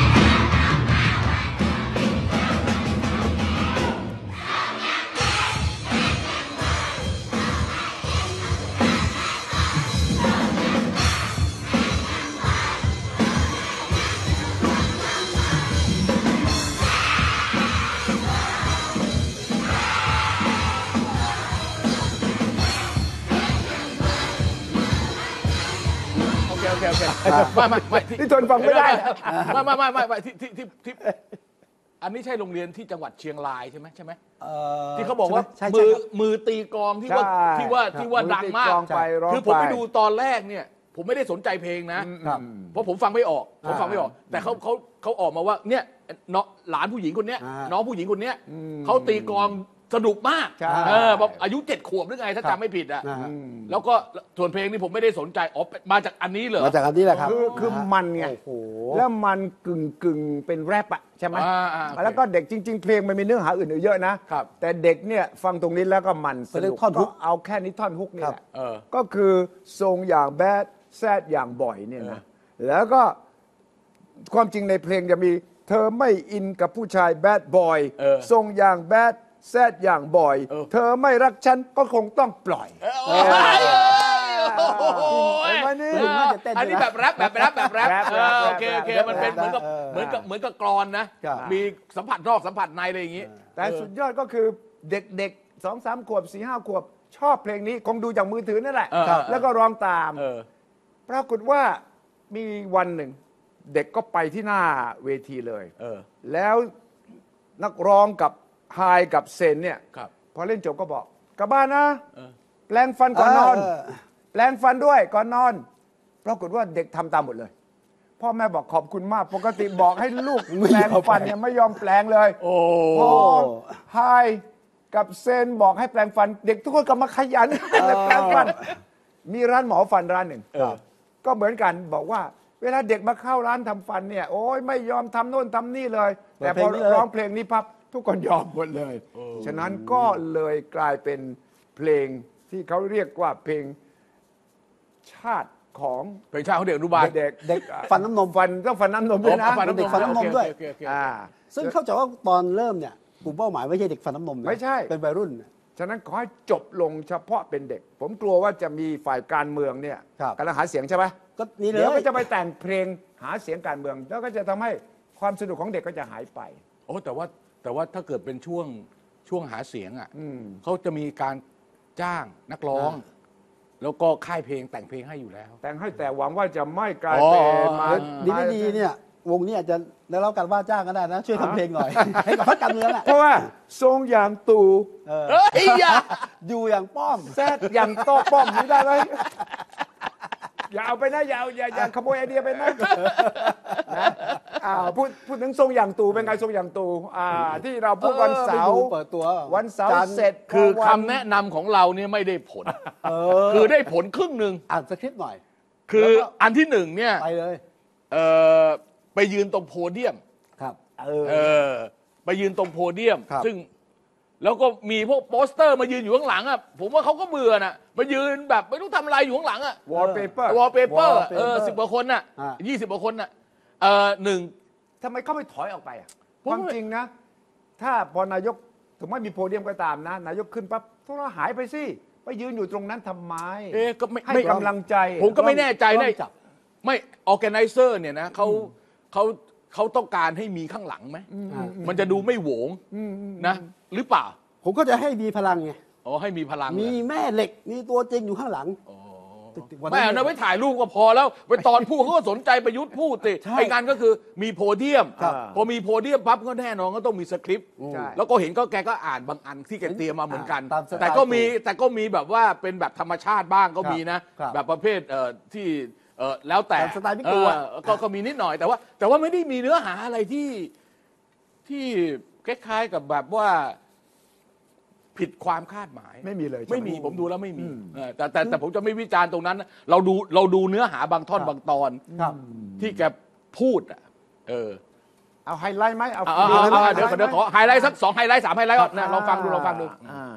โอเคโอเคโอเคไม่ไม่ไม่นี่ทนฟังไม่ได้ไม่ไม่ไม่ไม่ไม่ที่ที่ที่ที่อันนี้ใช่โรงเรียนที่จังหวัดเชียงรายใช่ไหมใช่ไหมเอ่อที่เขาบอกว่าใช่มืใช่อครับมือตีกลองที่ว่าใช่ที่ว่าที่ว่าครับดังมากมือตีกลองไปร้องคือผมไปไปดูตอนแรกเนี่ย ผมไม่ได้สนใจเพลงนะครับเพราะผมฟังไม่ออกผมอ่าฟังไม่ออก แต่เขาเขาเขาออกมาว่าเนี่ยน้องหลานผู้หญิงคนเนี้ยอ่าน้องผู้หญิงคนเนี้ยเขาตีกลองสนุกมากใช่เออแบบอายุเจ็ดขวบหรือไงถ้าครับจำไม่ผิดอ่ะนะฮะแล้วก็ส่วนเพลงนี้ผมไม่ได้สนใจอ๋อมาจากอันนี้เหรอมาจากอันนี้แหละครับคือคือมันไงโอ้โหแล้วมันกึ่งกึ่งเป็นแรปอะใช่ไหมอ่าอ่าโอเคแล้วก็เด็กจริง ๆ เพลงมันมีเนื้อหาอื่นๆเยอะนะครับ แต่เด็กเนี่ยฟังตรงนี้แล้วก็มันสเป็นเรื่นุอก งท่อนฮุก็กเอาแค่นี้ท่อนฮุกนี่ครับแหละเออก็คือทรงอย่างแบดแซดอย่างบ่อยเนี่ยนะแล้วก็ความจริงในเพลงจะมี เธอไม่อินกับผู้ชายแบดบอยเออทรงอย่างแบดแซดอย่างบ่อยเออเธอไม่รักฉันก็คงต้องปล่อยโอ้ยโอ้โหเห็นไหมนี่เออน่าจะเต้นอันนี้ด้วยนะแบบแรปแบบแรปแบบแรปแรปเอแรปอโอเคโอเคแรปมันเป็นเหมือนกับเออเหมือนกับเหมือนกับกรอนนะครับมีสัมผัสนอกสัมผัสในอะไรอย่างงี้แต่สุดยอดก็คือเด็กๆสองสามขวบสี่ห้าขวบ ชอบเพลงนี้คงดูจากมือถือนั่นแหละเออครับแล้วก็ร้องตามเออปรากฏว่ามีวันหนึ่ง เด็กก็ไปที่หน้าเวทีเลยเออแล้วนักร้องกับไฮกับเซนเนี่ยครับพอเล่นจบก็บอกกลับบ้านนะเออแปลงฟันก่อนนอนเออแปลงฟันด้วยก่อนนอน ปรากฏว่าเด็กทำตามหมดเลย พ่อแม่บอกขอบคุณมาก ปกติบอกให้ลูกแปลงฟันเนี่ยไม่ยอมแปลงเลยโอ้พอไฮกับเซนบอกให้แปลงฟัน เด็กทุกคนกลับมาขยันเลยแปลงฟัน มีร้านหมอฟันร้านหนึ่งเออก็เหมือนกันบอกว่า เวลาเด็กมาเข้าร้านทำฟันเนี่ย โอ้ยไม่ยอมทำโน่นทำนี่เลย แต่พอร้องเพลงนี้พับทุกคนยอมหมดเลย ฉะนั้นก็เลยกลายเป็นเพลงที่เขาเรียกว่าเพลงชาติของเพลงชาติของเด็กอนุบาลเด็กเด็กฟันน้ำนมฟันต้องฟันน้ำนมด้วยนะอ๋อฟันน้ำนมเด็กฟันน้ำนมด้วยโอเคโอเคโอเคอ่าซึ่งเข้าใจว่าตอนเริ่มเนี่ยกลุ่มเป้าหมายไม่ใช่เด็กฟันน้ำนมนะไม่ใช่เป็นวัยรุ่นฉะนั้นขอให้จบลงเฉพาะเป็นเด็ก ผมกลัวว่าจะมีฝ่ายการเมืองเนี่ยครับกำลังหาเสียงใช่ไหมก็นี่เลเดี๋ยวย ก็จะไปแต่งเพลงหาเสียงการเมือง แล้วก็จะทำให้ความสนุกของเด็กก็จะหายไปโอ้แต่ว่าแต่ว่าถ้าเกิดเป็นช่วงช่วงหาเสียงอ่ะอืมเขาจะมีการจ้างนักร้อง แล้วก็ค่ายเพลงแต่งเพลงให้อยู่แล้วแต่งให้แต่หวังว่าจะไม่กลายอ๋อเป็นมาดีไม่ดีเนี่ยวงนี้อาจจะได้รับการว่าจ้างก็ได้นะ ช่วยทำเพลงหน่อย ให้กับพรรคการเมืองอ่ะเพราะว่าทรงอย่างตู่เออเฮ้ยอย่าอยู่อย่างป้อมแซดอย่างโต้ป้อมนี่ได้ไหมอย่าเอาไปนะอย่าเอาอย่าอย่าขโมยไอเดียไปนะนะอ่าพูดพูดถึงทรงอย่างตู่เป็นไงทรงอย่างตู่อ่า ที่เราพูดวันเสาร์ออไปดูเปิดตัววันเสาร์จันทเสร็จคือพวัคำแนะนำของเราเนี่ยไม่ได้ผลเออคือได้ผลครึ่งหนึ่งอ่านสคริปต์หน่อยคือแล้วก็อันที่หนึ่งเนี่ยไปเลยเอ่อไปยืนตรงโพเดียมครับเออเออไปยืนตรงโพเดียมครับซึ่งแล้วก็มีพวกโปสเตอร์มายืนอยู่ข้างหลังอ่ะผมว่าเขาก็เบื่อน่ะมายืนแบบไม่รู้ทำอะไรอยู่ข้างหลังอ่ะวอลเปเปอร์วอลเปเปอร์ wallpaper เออสิบกว่าคนน่ะอ่ายี่สิบกว่าคนน่ะเออหนึ่งทำไมเขาไม่ถอยออกไปอ่ะผมความจริงนะ ถ้าพอนายกถึงไม่มีโพเดียมก็ตามนะ นายกขึ้นปั๊บทุกเราหายไปสิไปยืนอยู่ตรงนั้นทำไมเอ๊ะก็ไม่ให้ไม่กำลังใจผมก็ไม่แน่ใจต้นะองจับไม่ออแกไนเซอร์เนี่ยนะเขาเขาเขาต้องการให้มีข้างหลังไหมมันจะดูไม่โหวงนะ หรือเปล่าผมก็จะให้มีพลังไงอ๋อให้มีพลังมีเหรอแม่เหล็ก มีตัวจริงอยู่ข้างหลังวันไม่นั้นเอานะไว้ถ่ายรูปก็พอแล้วไปตอนพูดเขาก็สนใจประยุทธ์พูดติใช่ไอ้งานก็คือมีโพเดียมครับพอมีโพเดียมปั๊บก็แน่นอนก็ต้องมีสคริปต์ใช่แล้วก็เห็นก็แกก็อ่านบางอันที่แกเตรียมมาเหมือนกันตามสไตล์แต่ก็มีแต่ก็มีแบบว่าเป็นแบบธรรมชาติบ้างก็มีนะครับแบบประเภทเอ่อที่เอ่อแล้วแต่ตามสไตล์พี่ตู่อะเออก็ก็มีนิดหน่อยแต่ว่า แต่ว่าไม่ได้มีเนื้อหาอะไรที่ที่คล้ายๆกับแบบว่าผิดความคาดหมายไม่มีเลยไม่มีผมดูแล้วไม่มีแต่แต่แต่ผมจะไม่วิจารณ์ตรงนั้นเราดูเราดูเนื้อหาบางท่อนบางตอนที่แกพูดอ่ะเออเอาไฮไลท์ไหมเอาเดี๋ยวเดี๋ยวขอไฮไลท์สักสองไฮไลท์สามไฮไลท์ก่อนนะลองฟังดูลองฟังดู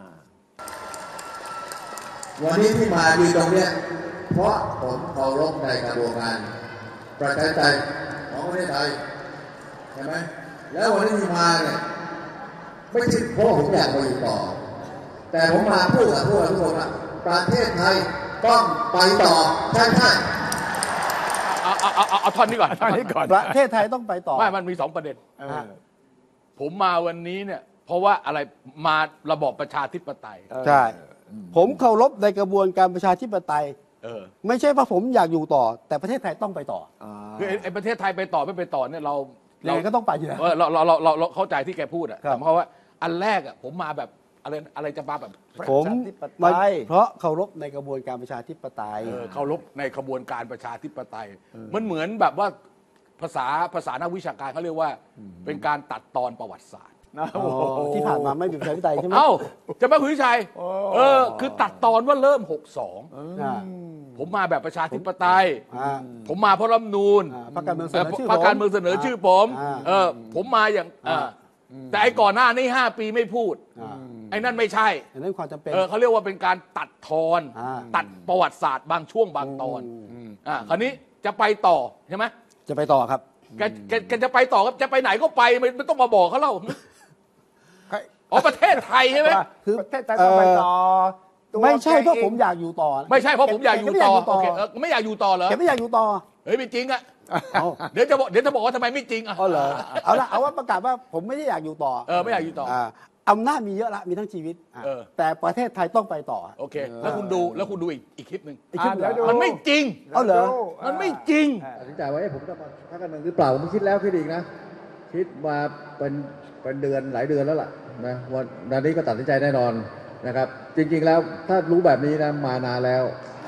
วันนี้ที่มาอยู่ตรงเนี้ยเพราะผมเคารพในกระบวนการประชาธิปไตยของประเทศไทยใช่ไหมแล้ววันนี้ที่มาเนี่ยไม่ใช่เพราะผมอยากมาอยู่ต่อแต่ผมมาพูดกับพวกทุกคนว่าประเทศไทยต้องไปต่อใช่ใช่เอาเอาเอาเอาท่อนนี้ก่อนท่อนนี้ก่อนประเทศไทยต้องไปต่อไม่มันมีสองประเด็นผมมาวันนี้เนี่ยเพราะว่าอะไรมาระบอบประชาธิปไตยใช่ผมเคารพในกระบวนการประชาธิปไตยไม่ใช่ว่าผมอยากอยู่ต่อแต่ประเทศไทยต้องไปต่อคือไอ้ประเทศไทยไปต่อไม่ไปต่อเนี่ยเราเราก็ต้องไปอยู่แล้วเราเราเราเราเข้าใจที่แกพูดอ่ะเพราะว่าอันแรกอ่ะผมมาแบบอะไรอะไรจะมาแบบผมไม่เพราะเคารพในกระบวนการประชาธิปไตยเคารพในกระบวนการประชาธิปไตยมันเหมือนแบบว่าภาษาภาษานักวิชาการเขาเรียกว่าเป็นการตัดตอนประวัติศาสตร์ที่ผ่านมาไม่มีประชาธิปไตยใช่ไหมเอ้าจะมาคุยชัยเออคือตัดตอนว่าเริ่มหกสองผมมาแบบประชาธิปไตยผมมาเพราะรัฐธรรมนูญพรรคการเมืองเสนอชื่อพรรคการเมืองเสนอชื่อผมเออผมมาอย่างแต่ไอ้ก่อนหน้านี้ห้าปีไม่พูดไอ้นั่นไม่ใช่ไอ้นั่นความจำเป็นเออเขาเรียกว่าเป็นการตัดทอนตัดประวัติศาสตร์บางช่วงบางตอนอ่าคราวนี้จะไปต่อใช่ไหมจะไปต่อครับแกแกจะไปต่อครับจะไปไหนก็ไปไม่ต้องมาบอกเขาเล่าอ๋อประเทศไทยใช่ไหมคือประเทศไทยต้องไปต่อไม่ใช่เพราะผมอยากอยู่ต่อไม่ใช่เพราะผมอยากอยู่ต่อโอเคไม่อยากอยู่ต่อเหรอแกไม่อยากอยู่ต่อเฮ้ยไม่จริงอ่ะเดี๋ยวจะบอกเดี๋ยวจะบอกว่าทำไมไม่จริงอ่ะเอาเหรอเอาละเอาว่าประกาศว่าผมไม่ได้อยากอยู่ต่อเออไม่อยากอยู่ต่ออำนาจมีเยอะละมีทั้งชีวิตแต่ประเทศไทยต้องไปต่อโอเคแล้วคุณดูแล้วคุณดูอีกอีกคลิปหนึ่งอีกคลิปมันไม่จริงเอาเหรอมันไม่จริงตัดสินใจว่าผมจะมาพรรคการเมืองหรือเปล่าผมคิดแล้วคิดอีกนะคิดมาเป็นเป็นเดือนหลายเดือนแล้วล่ะนะวันนี้ก็ตัดสินใจแน่นอนนะครับจริงๆแล้วถ้ารู้แบบนี้นะมานานแล้ว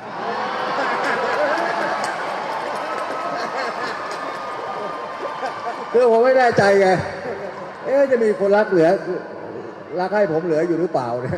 คือผมไม่แน่ใจไงเอ๊ะจะมีคนรักเหลือรักให้ผมเหลืออยู่หรือเปล่าเนี่ย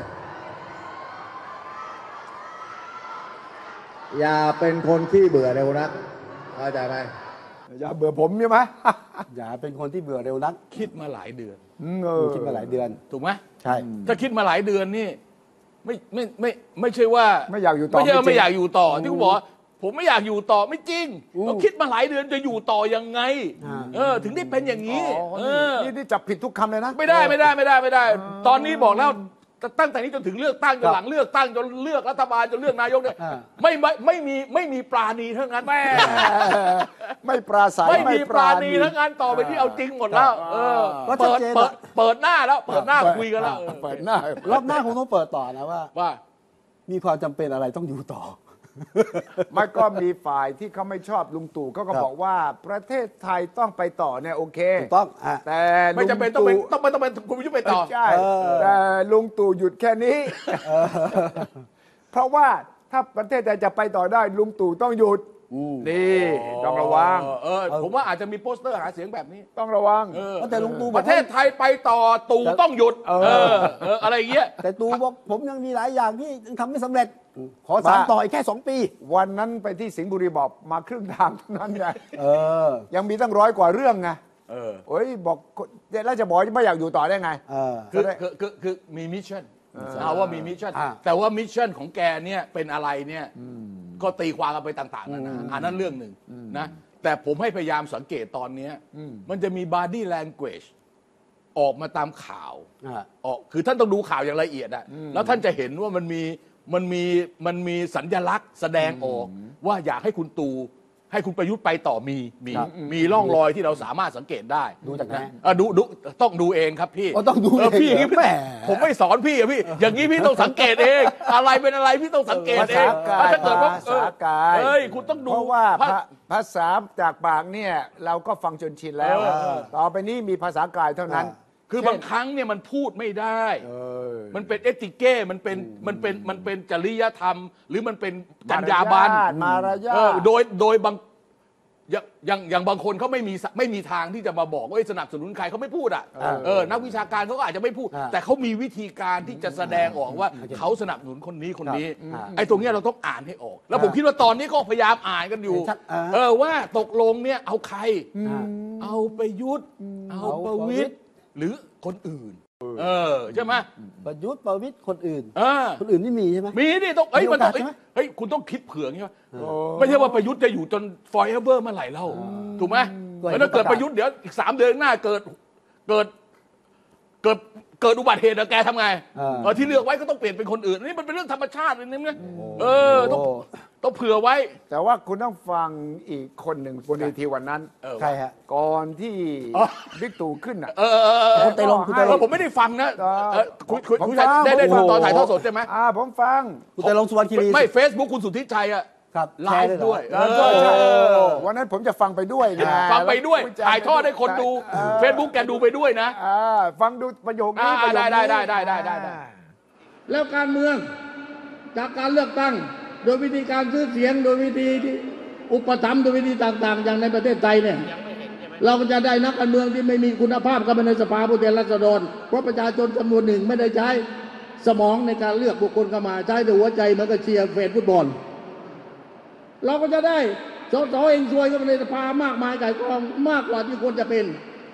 อย่าเป็นคนขี้เบื่อเร็วนักเข้าใจไหมอย่าเบื่อผมใช่ไหมอย่าเป็นคนที่เบื่อเร็วนักคิดมาหลายเดือนคิดมาหลายเดือนถูกไหมใช่ถ้าคิดมาหลายเดือนนี่ไม่ไม่ไม่ไม่ใช่ว่าไม่อยากอยู่ต่อไม่ใช่ไม่อยากอยู่ต่อที่คุณบอกผมไม่อยากอยู่ต่อไม่จริงเราคิดมาหลายเดือนจะอยู่ต่อยังไงเออถึงได้เป็นอย่างนี้นี่นี่จับผิดทุกคำเลยนะไม่ได้ไม่ได้ไม่ได้ไม่ได้ตอนนี้บอกแล้วตั้งแต่นี้จนถึงเลือกตั้งจนหลังเลือกตั้งจนเลือกรัฐบาลจนเลือกนายกเนี่ยไม่ไม่ไม่มีไม่มีปราณีทั้งนั้นแม่ไม่ปราศัยไม่มีปราณีทั้งนั้นต่อไปที่เอาจริงหมดแล้วเออเปิดเปิดเปิดหน้าแล้วเปิดหน้าคุยกันแล้วเปิดหน้ารอบหน้าคงต้องเปิดต่อนะว่าว่ามีความจำเป็นอะไรต้องอยู่ต่อมันก็มีฝ่ายที่เขาไม่ชอบลุงตู่เขาก็บอกว่าประเทศไทยต้องไปต่อเนี่ยโอเคถูกต้องแต่ไม่จำเป็นต้องเป็นต้องเป็นต้องเป็นคุณประยุทธ์ไปต่อใช่แต่ลุงตู่หยุดแค่นี้เพราะว่าถ้าประเทศไทยจะไปต่อได้ลุงตู่ต้องหยุดนี่ต้องระวังเออผมว่าอาจจะมีโปสเตอร์หาเสียงแบบนี้ต้องระวังแต่ลุงตู่ประเทศไทยไปต่อตู่ต้องหยุดเอออะไรเงี้ยแต่ตู่บอกผมยังมีหลายอย่างที่ยังทำไม่สำเร็จขอสานต่ออีกแค่สองปีวันนั้นไปที่สิงห์บุรีบอกมาครึ่งทางเท่านั้นไงยังมีตั้งร้อยกว่าเรื่องไงเออโอ้ยบอกแล้วจะบอกไม่อยากอยู่ต่อได้ไงคือคือคือมีมิชชั่นเอาว่ามีมิชชั่นแต่ว่ามิชชั่นของแกเนี่ยเป็นอะไรเนี่ยก็ตีความกันไปต่างๆนานาอันนั้นเรื่องหนึ่งนะแต่ผมให้พยายามสังเกตตอนนี้มันจะมี body language ออกมาตามข่าวออกคือท่านต้องดูข่าวอย่างละเอียดอะแล้วท่านจะเห็นว่ามันมีมันมีมันมีสัญลักษณ์แสดงออกว่าอยากให้คุณตู่ให้คุณประยุทธ์ไปต่อมีมีมีร่องรอยที่เราสามารถสังเกตได้ดูจากไหนดูดูต้องดูเองครับพี่ต้องดูพี่แหมผมไม่สอนพี่อะพี่อย่างนี้พี่ต้องสังเกตเองอะไรเป็นอะไรพี่ต้องสังเกตเองถ้าเกิดว่าภาษากายเฮ้ยคุณต้องดูเพราะว่าภาษาจากปากเนี่ยเราก็ฟังจนชินแล้วต่อไปนี้มีภาษากายเท่านั้นคือบางครั้งเนี่ยมันพูดไม่ได้มันเป็นเอติเก้มันเป็นมันเป็นมันเป็นจริยธรรมหรือมันเป็นจรรยาบรรณมารยาทโดยโดยบางอย่างอย่างอย่างบางคนเขาไม่มีไม่มีทางที่จะมาบอกว่าสนับสนุนใครเขาไม่พูดอ่ะเออนักวิชาการเขาก็อาจจะไม่พูดแต่เขามีวิธีการที่จะแสดงออกว่าเขาสนับสนุนคนนี้คนนี้ไอ้ตรงนี้เราต้องอ่านให้ออกแล้วผมคิดว่าตอนนี้ก็พยายามอ่านกันอยู่เออว่าตกลงเนี่ยเอาใครเอาประยุทธ์เอาประวิตรหรือคนอื่นเออใช่ไหมประยุทธ์ประวิตรคนอื่นคนอื่นนี่มีใช่ไหมมีดิต้องเฮ้ยมันต้องเฮ้ยคุณต้องคิดเผื่อใช่ไหมไม่ใช่ว่าประยุทธ์จะอยู่จน forever เมื่อไหร่เล่าถูกไหมแล้วถ้าเกิดประยุทธ์เดี๋ยวอีกสามเดือนหน้าเกิดเกิดเกิดเกิดอุบัติเหตุแกทำไงเออที่เลือกไว้ก็ต้องเปลี่ยนเป็นคนอื่นนี่มันเป็นเรื่องธรรมชาติเลยนี่เออต้องต้องเผื่อไว้แต่ว่าคุณต้องฟังอีกคนหนึ่งบนเวทีวันนั้นใครฮะก่อนที่บิ๊กตู่ขึ้นอ่ะเออคุณเตลงคุณเตลงผมไม่ได้ฟังนะคุณคุณได้ได้ฟังตอนถ่ายทอดสดใช่ไหมอ่าผมฟังคุณเตลงสุวรรณคีรีไม่เฟซบุ๊กคุณสุทธิชัยอ่ะไลฟ์ด้วยวันนั้นผมจะฟังไปด้วยนะฟังไปด้วยถ่ายทอดให้คนดูเฟซบุ๊กแกดูไปด้วยนะฟังดูประโยคนี้ประโยคนี้ได้ได้ได้ได้ได้ได้แล้วการเมืองจากการเลือกตั้งโดยวิธีการซื้อเสียงโดยวิธีที่อุปถัมภ์โดยวิธีต่างๆอย่างในประเทศไทยเนี่ยเราก็จะได้นักการเมืองที่ไม่มีคุณภาพเข้ามาในสภาผู้แทนราษฎรเพราะประชาชนจำนวนหนึ่งไม่ได้ใช้สมองในการเลือกบุคคลเข้ามาใช้แต่หัวใจเหมือนกับเชียร์เฟนฟุตบอลเราก็จะได้สสเองซวยเข้ามาในสภามากมายไก่กองมากกว่าที่ควรจะเป็น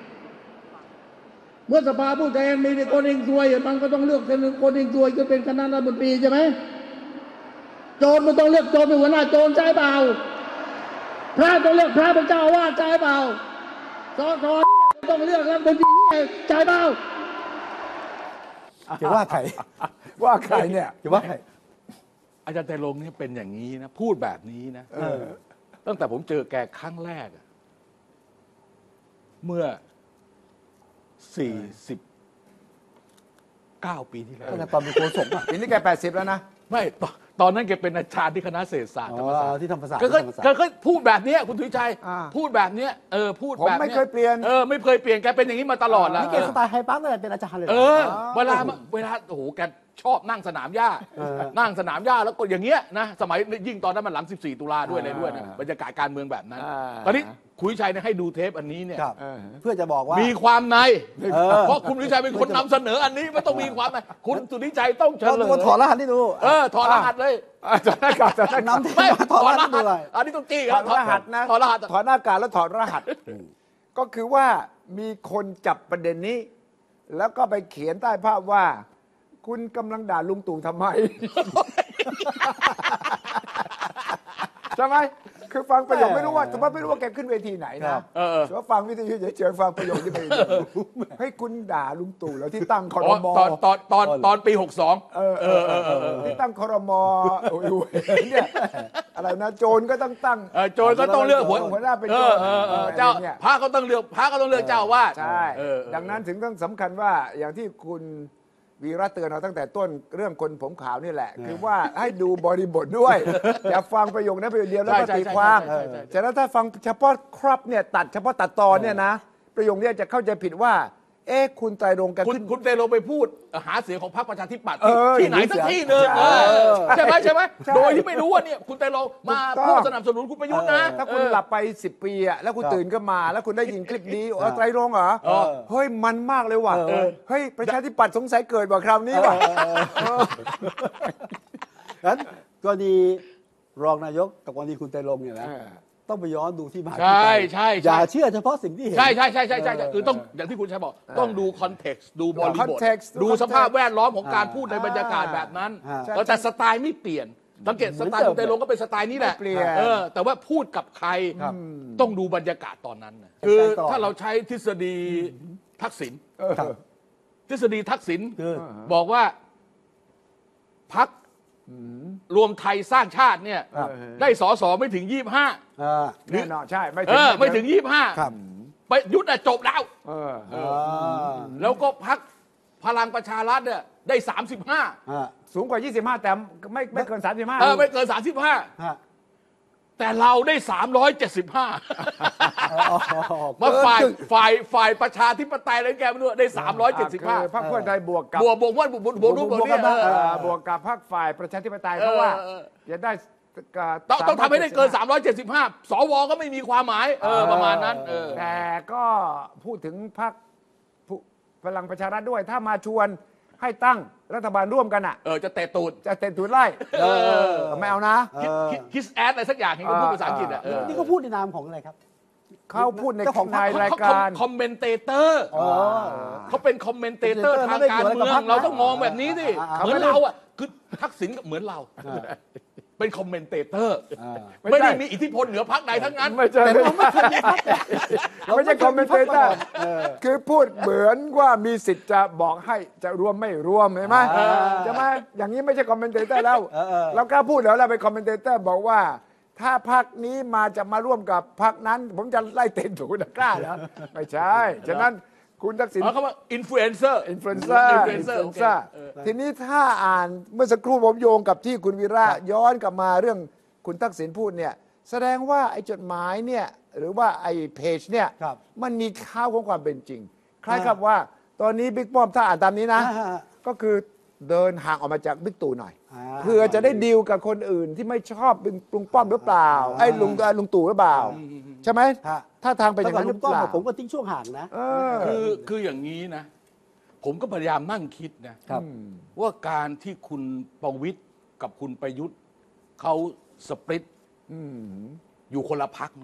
เมื่อสภาผู้แทนมีแต่คนเองซวยมันก็ต้องเลือกคนเองซวยก็เป็นคณะรัฐมนตรีใช่ไหมโจรมันต้องเลือกโจรเป็นหัวหน้าโจรใช่เปล่าพระต้องเลือกพระเป็นเจ้าอาวาสใช่เปล่าสสต้องเลือกรัฐมนตรีใช่เปล่าจะว่าใครว่าใครเนี่ยจะว่าใครอาจารย์ไตรรงค์เนี่ยเป็นอย่างนี้นะพูดแบบนี้นะตั้งแต่ผมเจอแกครั้งแรกเมื่อสี่สิบเก้าปีที่แล้วตอนเป็นโฆษกปีนี้แกแปดสิบแล้วนะไม่ตอนนั้นแกเป็นอาจารย์ที่คณะเศรษฐศาสตร์ธรรมศาสตร์ที่ธรรมศาสตร์ก็เคยพูดแบบนี้คุณถุยชัยพูดแบบนี้เออพูดแบบนี้ผมไม่เคยเปลี่ยนเออไม่เคยเปลี่ยนแกเป็นอย่างนี้มาตลอดแล้วนี่แกสไตล์ไฮปาร์คเลยเป็นอาจารย์เลยเออเวลาเวลาโอ้โหแกชอบนั่งสนามหญ้านั่งสนามหญ้าแล้วก็อย่างเงี้ยนะสมัยยิ่งตอนนั้นมันหลังสิบสี่ตุลาด้วยอะไรด้วยนะบรรยากาศการเมืองแบบนั้นตอนนี้คุณวิชัยเนี่ยให้ดูเทปอันนี้เนี่ยเพื่อจะบอกว่ามีความในเพราะคุณวิชัยเป็นคนนำเสนออันนี้ไม่ต้องมีความในคุณสุทธิชัยต้องเฉลยถอดรหัสให้ดูเออถอดรหัสเลยถอดหน้ากากถอดหน้ากากไม่ถอดรหัสอันนี้ต้องจี้ครับถอดรหัสนะถอดรหัสถอดหน้ากากแล้วถอดรหัสก็คือว่ามีคนจับประเด็นนี้แล้วก็ไปเขียนใต้ภาพว่าคุณกำลังด่าลุงตู่ทำไมใช่ไหมคือฟังประโยคไม่รู้ว่าแต่ว่าไม่รู้ว่าแกขึ้นเวทีไหนนะแต่ว่าฟังวิทยุเฉยๆฟังประโยคที่ไปให้คุณด่าลุงตู่แล้วที่ตั้งครม. ตอนตอนตอนตอนปีหกสองเออเออเออที่ตั้งครม.เนี่ยอะไรนะโจรก็ต้องตั้งโจรก็ต้องเลือกหัวหน้าเป็นโจรเจ้าพระก็ต้องเลือกพระก็ต้องเลือกเจ้าว่าใช่ดังนั้นถึงต้องสำคัญว่าอย่างที่คุณวีระเตือนเราตั้งแต่ต้นเรื่องคนผมขาวนี่แหละคือว่าให้ดูบริบทด้วยอย่าฟังประโยคนั้นประโยคเดียวแล้วก็ตีความฉะนั้นถ้าฟังเฉพาะครับเนี่ยตัดเฉพาะตัดตอนเนี่ยนะประโยคนี้จะเข้าใจผิดว่าเอ๊ะคุณไตรรงค์กันคุณไตรรงค์ไปพูดหาเสียงของพรรคประชาธิปัตย์ที่ไหนสักที่หนึ่งใช่ไหมใช่ไหมโดยที่ไม่รู้ว่าเนี่ยคุณไตรรงค์มาพูดสนับสนุนคุณประยุทธ์นะถ้าคุณหลับไปสิบปีอ่ะแล้วคุณตื่นขึ้นมาแล้วคุณได้ยินคลิปนี้เออไตรรงค์เหรอเฮ้ยมันมากเลยว่ะเฮ้ยประชาธิปัตย์สงสัยเกิดว่าคราวนี้ว่ะงั้นกรณีรองนายกกับกรณีคุณไตรรงค์เนี่ยนะต้องไปย้อนดูที่มาใช่ใช่อย่าเชื่อเฉพาะสิ่งที่เห็นใช่ใช่ใช่ใช่ใช่คือต้องอย่างที่คุณชัยบอกต้องดูคอนเท็กซ์ดูบริบทดูสภาพแวดล้อมของการพูดในบรรยากาศแบบนั้นแต่สไตล์ไม่เปลี่ยนสังเกตสไตล์คุณไตรรงค์ก็เป็นสไตล์นี้แหละเออแต่ว่าพูดกับใครต้องดูบรรยากาศตอนนั้นคือถ้าเราใช้ทฤษฎีทักษิณทฤษฎีทักษิณบอกว่าพรรครวมไทยสร้างชาติเนี่ยได้สสไม่ถึงยี่สิบห้าแน่นอนใช่ไม่ถึงไม่ถึงยี่สิบห้าไปยุทธจบแล้วแล้วก็พรรคพลังประชารัฐเนี่ยได้สามสิบห้าสูงกว่ายี่สิบห้าแต่ไม่ไม่เกินสามสิบห้าเออไม่เกินสามสิบห้าแต่เราได้สามร้อยเจ็ดสิบห้ามาฝ่ายฝ่ายฝ่ายประชาธิปไตยอะไรแกไม่รู้ได้สามร้อยเจ็ดสิบห้าพรรคเพื่อไทยบวกกับบวกบวกว่าบวกบวกบวกบวกบวกกับพรรคฝ่ายประชาธิปไตยเพราะว่าจะได้ต้องต้องทำให้ได้เกินสามร้อยเจ็ดสิบห้าสวก็ไม่มีความหมายเออประมาณนั้นเออแต่ก็พูดถึงพรรคพลังประชารัฐด้วยถ้ามาชวนให้ตั้งรัฐบาลร่วมกันอ่ะเออจะเตะตูดจะเตะตูดไล่เออไม่เอานะคิสแอดอะไรสักอย่างเห็นเขาพูดภาษาอังกฤษอ่ะนี่เขาพูดในนามของอะไรครับเขาพูดในของในรายการคอมเมนเตเตอร์เขาเป็นคอมเมนเตเตอร์ทางการเมืองเราต้องมองแบบนี้ดิเหมือนเราอ่ะคือทักษิณก็เหมือนเราเป็นคอมเมนเตเตอร์ไม่ได้มีอิทธิพลเหนือพรรคใดทั้งนั้นไม่ใช่ไม่ใช่คอมเมนเตเตอร์คือพูดเหมือนว่ามีสิทธิ์จะบอกให้จะรวมไม่รวมใช่ไหมใช่ไหมอย่างนี้ไม่ใช่คอมเมนเตเตอร์แล้วเรากล้าพูดแล้วเราเป็นคอมเมนเตเตอร์บอกว่าถ้าพรรคนี้มาจะมาร่วมกับพรรคนั้นผมจะไล่เตะถูกกล้าแล้วไม่ใช่ฉะนั้นคุณทักษิณเขาว่าอินฟลูเอนเซอร์อินฟลูเอนเซอร์อินฟลูเอนเซอร์ทีนี้ถ้าอ่านเมื่อสักครู่ผมโยงกับที่คุณวีระย้อนกลับมาเรื่องคุณทักษิณพูดเนี่ยแสดงว่าไอ้จดหมายเนี่ยหรือว่าไอ้เพจเนี่ยมันมีข้าวของความเป็นจริงคล้ายกับว่าตอนนี้บิ๊กป้อมถ้าอ่านตามนี้นะก็คือเดินห่างออกมาจากบิ๊กตู่หน่อยเพื่อจะได้ดีลกับคนอื่นที่ไม่ชอบลุงป้อมหรือเปล่าไอ้ลุงลุงตู่หรือเปล่าใช่ไหมถ้าทางเป็นอย่างนั้นหรือเปล่าผมก็ทิ้งช่วงห่างนะคือคืออย่างนี้นะผมก็พยายามนั่งคิดนะว่าการที่คุณประวิตรกับคุณประยุทธ์เขาสปริตอยู่คนละพรรค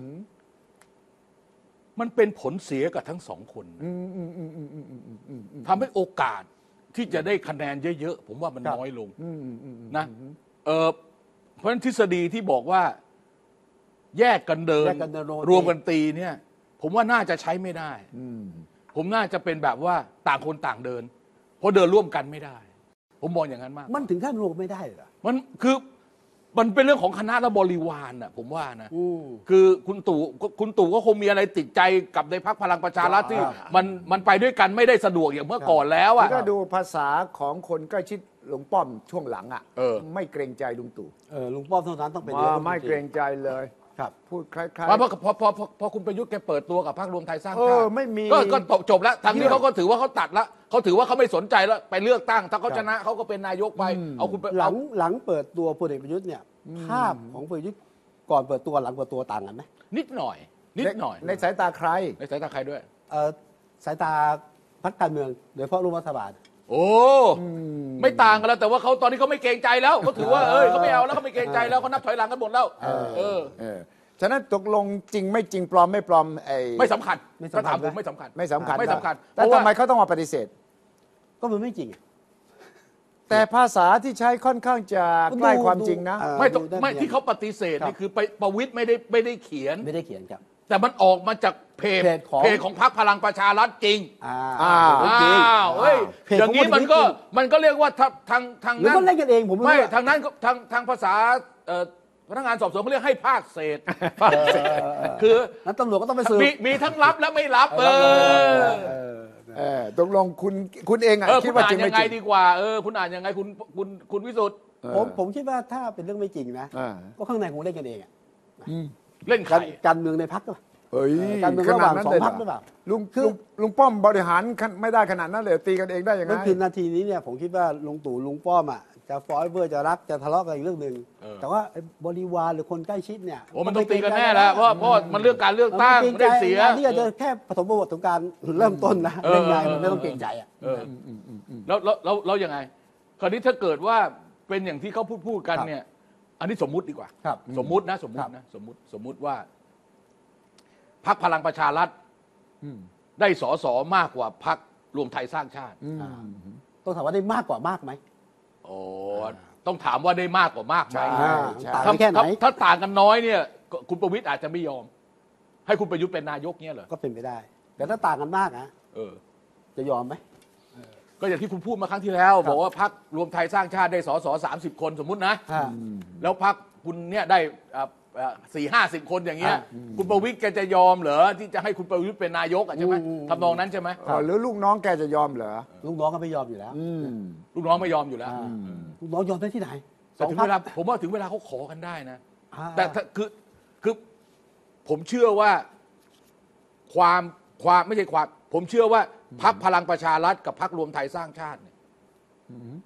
มันเป็นผลเสียกับทั้งสองคนทำให้โอกาสที่จะได้คะแนนเยอะๆผมว่ามันน้อยลงนะเออเพราะฉะนั้นทฤษฎีที่บอกว่าแยกกันเดินรวมกันตีเนี่ยผมว่าน่าจะใช้ไม่ได้ผมน่าจะเป็นแบบว่าต่างคนต่างเดินเพราะเดินร่วมกันไม่ได้ผมมองอย่างนั้นมากมันถึงขั้นรวมไม่ได้เหรอมันคือมันเป็นเรื่องของคณะและบริวารน่ะผมว่านะคือคุณตู่คุณตู่ก็คงมีอะไรติดใจกับในพรรคพลังประชารัฐที่มันมันไปด้วยกันไม่ได้สะดวกอย่างเมื่อก่อนแล้วอ่ะถ้าดูภาษาของคนใกล้ชิดลุงป้อมช่วงหลังอ่ะไม่เกรงใจลุงตู่ลุงป้อมเท่านั้นต้องเป็นไม่เกรงใจเลยพูดคล้ายๆเพราะพอพอพอคุณประยุทธ์แกเปิดตัวกับพรรครวมไทยสร้างชาติไม่มีก็จบแล้วทางนี้เขาก็ถือว่าเขาตัดแล้วเขาถือว่าเขาไม่สนใจแล้วไปเลือกตั้งถ้าเขาชนะเขาก็เป็นนายกไปเอาคุณหลังหลังเปิดตัวพลเอกประยุทธ์เนี่ยภาพของพลเอกประยุทธ์ก่อนเปิดตัวหลังเปิดตัวต่างกันไหมนิดหน่อยนิดหน่อยในสายตาใครในสายตาใครด้วยเออสายตาพรรคการเมืองโดยเฉพาะร่วมรัฐบาลโอ้ไม่ต่างกันแล้วแต่ว่าเขาตอนนี้เขาไม่เกรงใจแล้วเขาถือว่าเออเขาไม่เอาแล้วเขาไม่เกรงใจแล้วเขานับถอยหลังกันหมดแล้วเออฉะนั้นตกลงจริงไม่จริงปลอมไม่ปลอมไอ้ไม่สำคัญถ้าถามผมไม่สำคัญไม่สำคัญไม่สำคัญแต่ทำไมเขาต้องมาปฏิเสธก็มันไม่จริงแต่ภาษาที่ใช้ค่อนข้างจะใกล้ความจริงนะไม่ไม่ที่เขาปฏิเสธนี่คือไปประวิตรไม่ได้ไม่ได้เขียนไม่ได้เขียนครับแต่มันออกมาจากเพจเพจของพรรคพลังประชารัฐจริงอ้าวเฮ้ยอย่างนี้มันก็มันก็เรียกว่าทางทางนั้นก็เล่นกันเองผมไม่ทางนั้นทางทางภาษาพนักงานสอบสวนเขาเรียกให้ภาคเศษคือนั้นตำรวจก็ต้องไปสืบมีทั้งรับและไม่รับเออตกลงคุณคุณเองอ่ะคิดว่าจริงไม่จริงดีกว่าเออคุณอ่านยังไงคุณคุณคุณวิสุทธิ์ผมผมคิดว่าถ้าเป็นเรื่องไม่จริงนะก็ข้างในคงเล่นกันเองอ่ะเล่นกันการเมืองในพรรคก็เฮ้ยการเมืองระหว่างสองพรรคหรือเปล่าลุงคือลุงป้อมบริหารไม่ได้ขนาดนั้นเลยตีกันเองได้ยังไงนั่นคือนาทีนี้เนี่ยผมคิดว่าลุงตู่ลุงป้อมอ่ะจะฟอยเวอร์จะรักจะทะเลาะกันอีกเรื่องหนึ่งแต่ว่าบริวารหรือคนใกล้ชิดเนี่ยโอ้มันต้องตีกันแน่แล้วเพราะเพราะมันเรื่องการเลือกตั้งไม่ได้เสียที่จะแค่ปฐมบทของการเริ่มต้นนะเล่นไงมันไม่ต้องเกรงใจอ่ะแล้วแล้วแล้วยังไงคราวนี้ถ้าเกิดว่าเป็นอย่างที่เขาพูดพูดกันเนี่ยอันนี้สมมุติดีกว่าสมมุตินะสมมุตินะสมมุติสมมุติว่าพรรคพลังประชารัฐได้สสมากกว่าพรรครวมไทยสร้างชาติต้องถามว่าได้มากกว่ามากไหมโอ้ต้องถามว่าได้มากกว่ามากไหมต่างแค่ไหนถ้าต่างกันน้อยเนี่ยคุณประวิตรอาจจะไม่ยอมให้คุณประยุทธ์เป็นนายกเนี่ยเหรอก็เป็นไปได้แต่ถ้าต่างกันมากนะเออจะยอมไหมก็อย่างที่คุณพูดมาครั้งที่แล้วบอกว่าพรรครวมไทยสร้างชาติได้สสสามสิบคนสมมุตินะแล้วพรรคคุณเนี่ยได้สี่ห้าสิบคนอย่างเงี้ยคุณประวิตรแกจะยอมเหรอที่จะให้คุณประวิตรเป็นนายกใช่ไหมทำนองนั้นใช่ไหมหรือลูกน้องแกจะยอมเหรอลูกน้องก็ไม่ยอมอยู่แล้วลูกน้องไม่ยอมอยู่แล้วลูกน้องยอมได้ที่ไหนแต่ถึงเวลาผมว่าถึงเวลาเขาขอกันได้นะแต่คือคือผมเชื่อว่าความความไม่ใช่ความผมเชื่อว่าพรรคพลังประชารัฐกับพรรครวมไทยสร้างชาติเนี่ย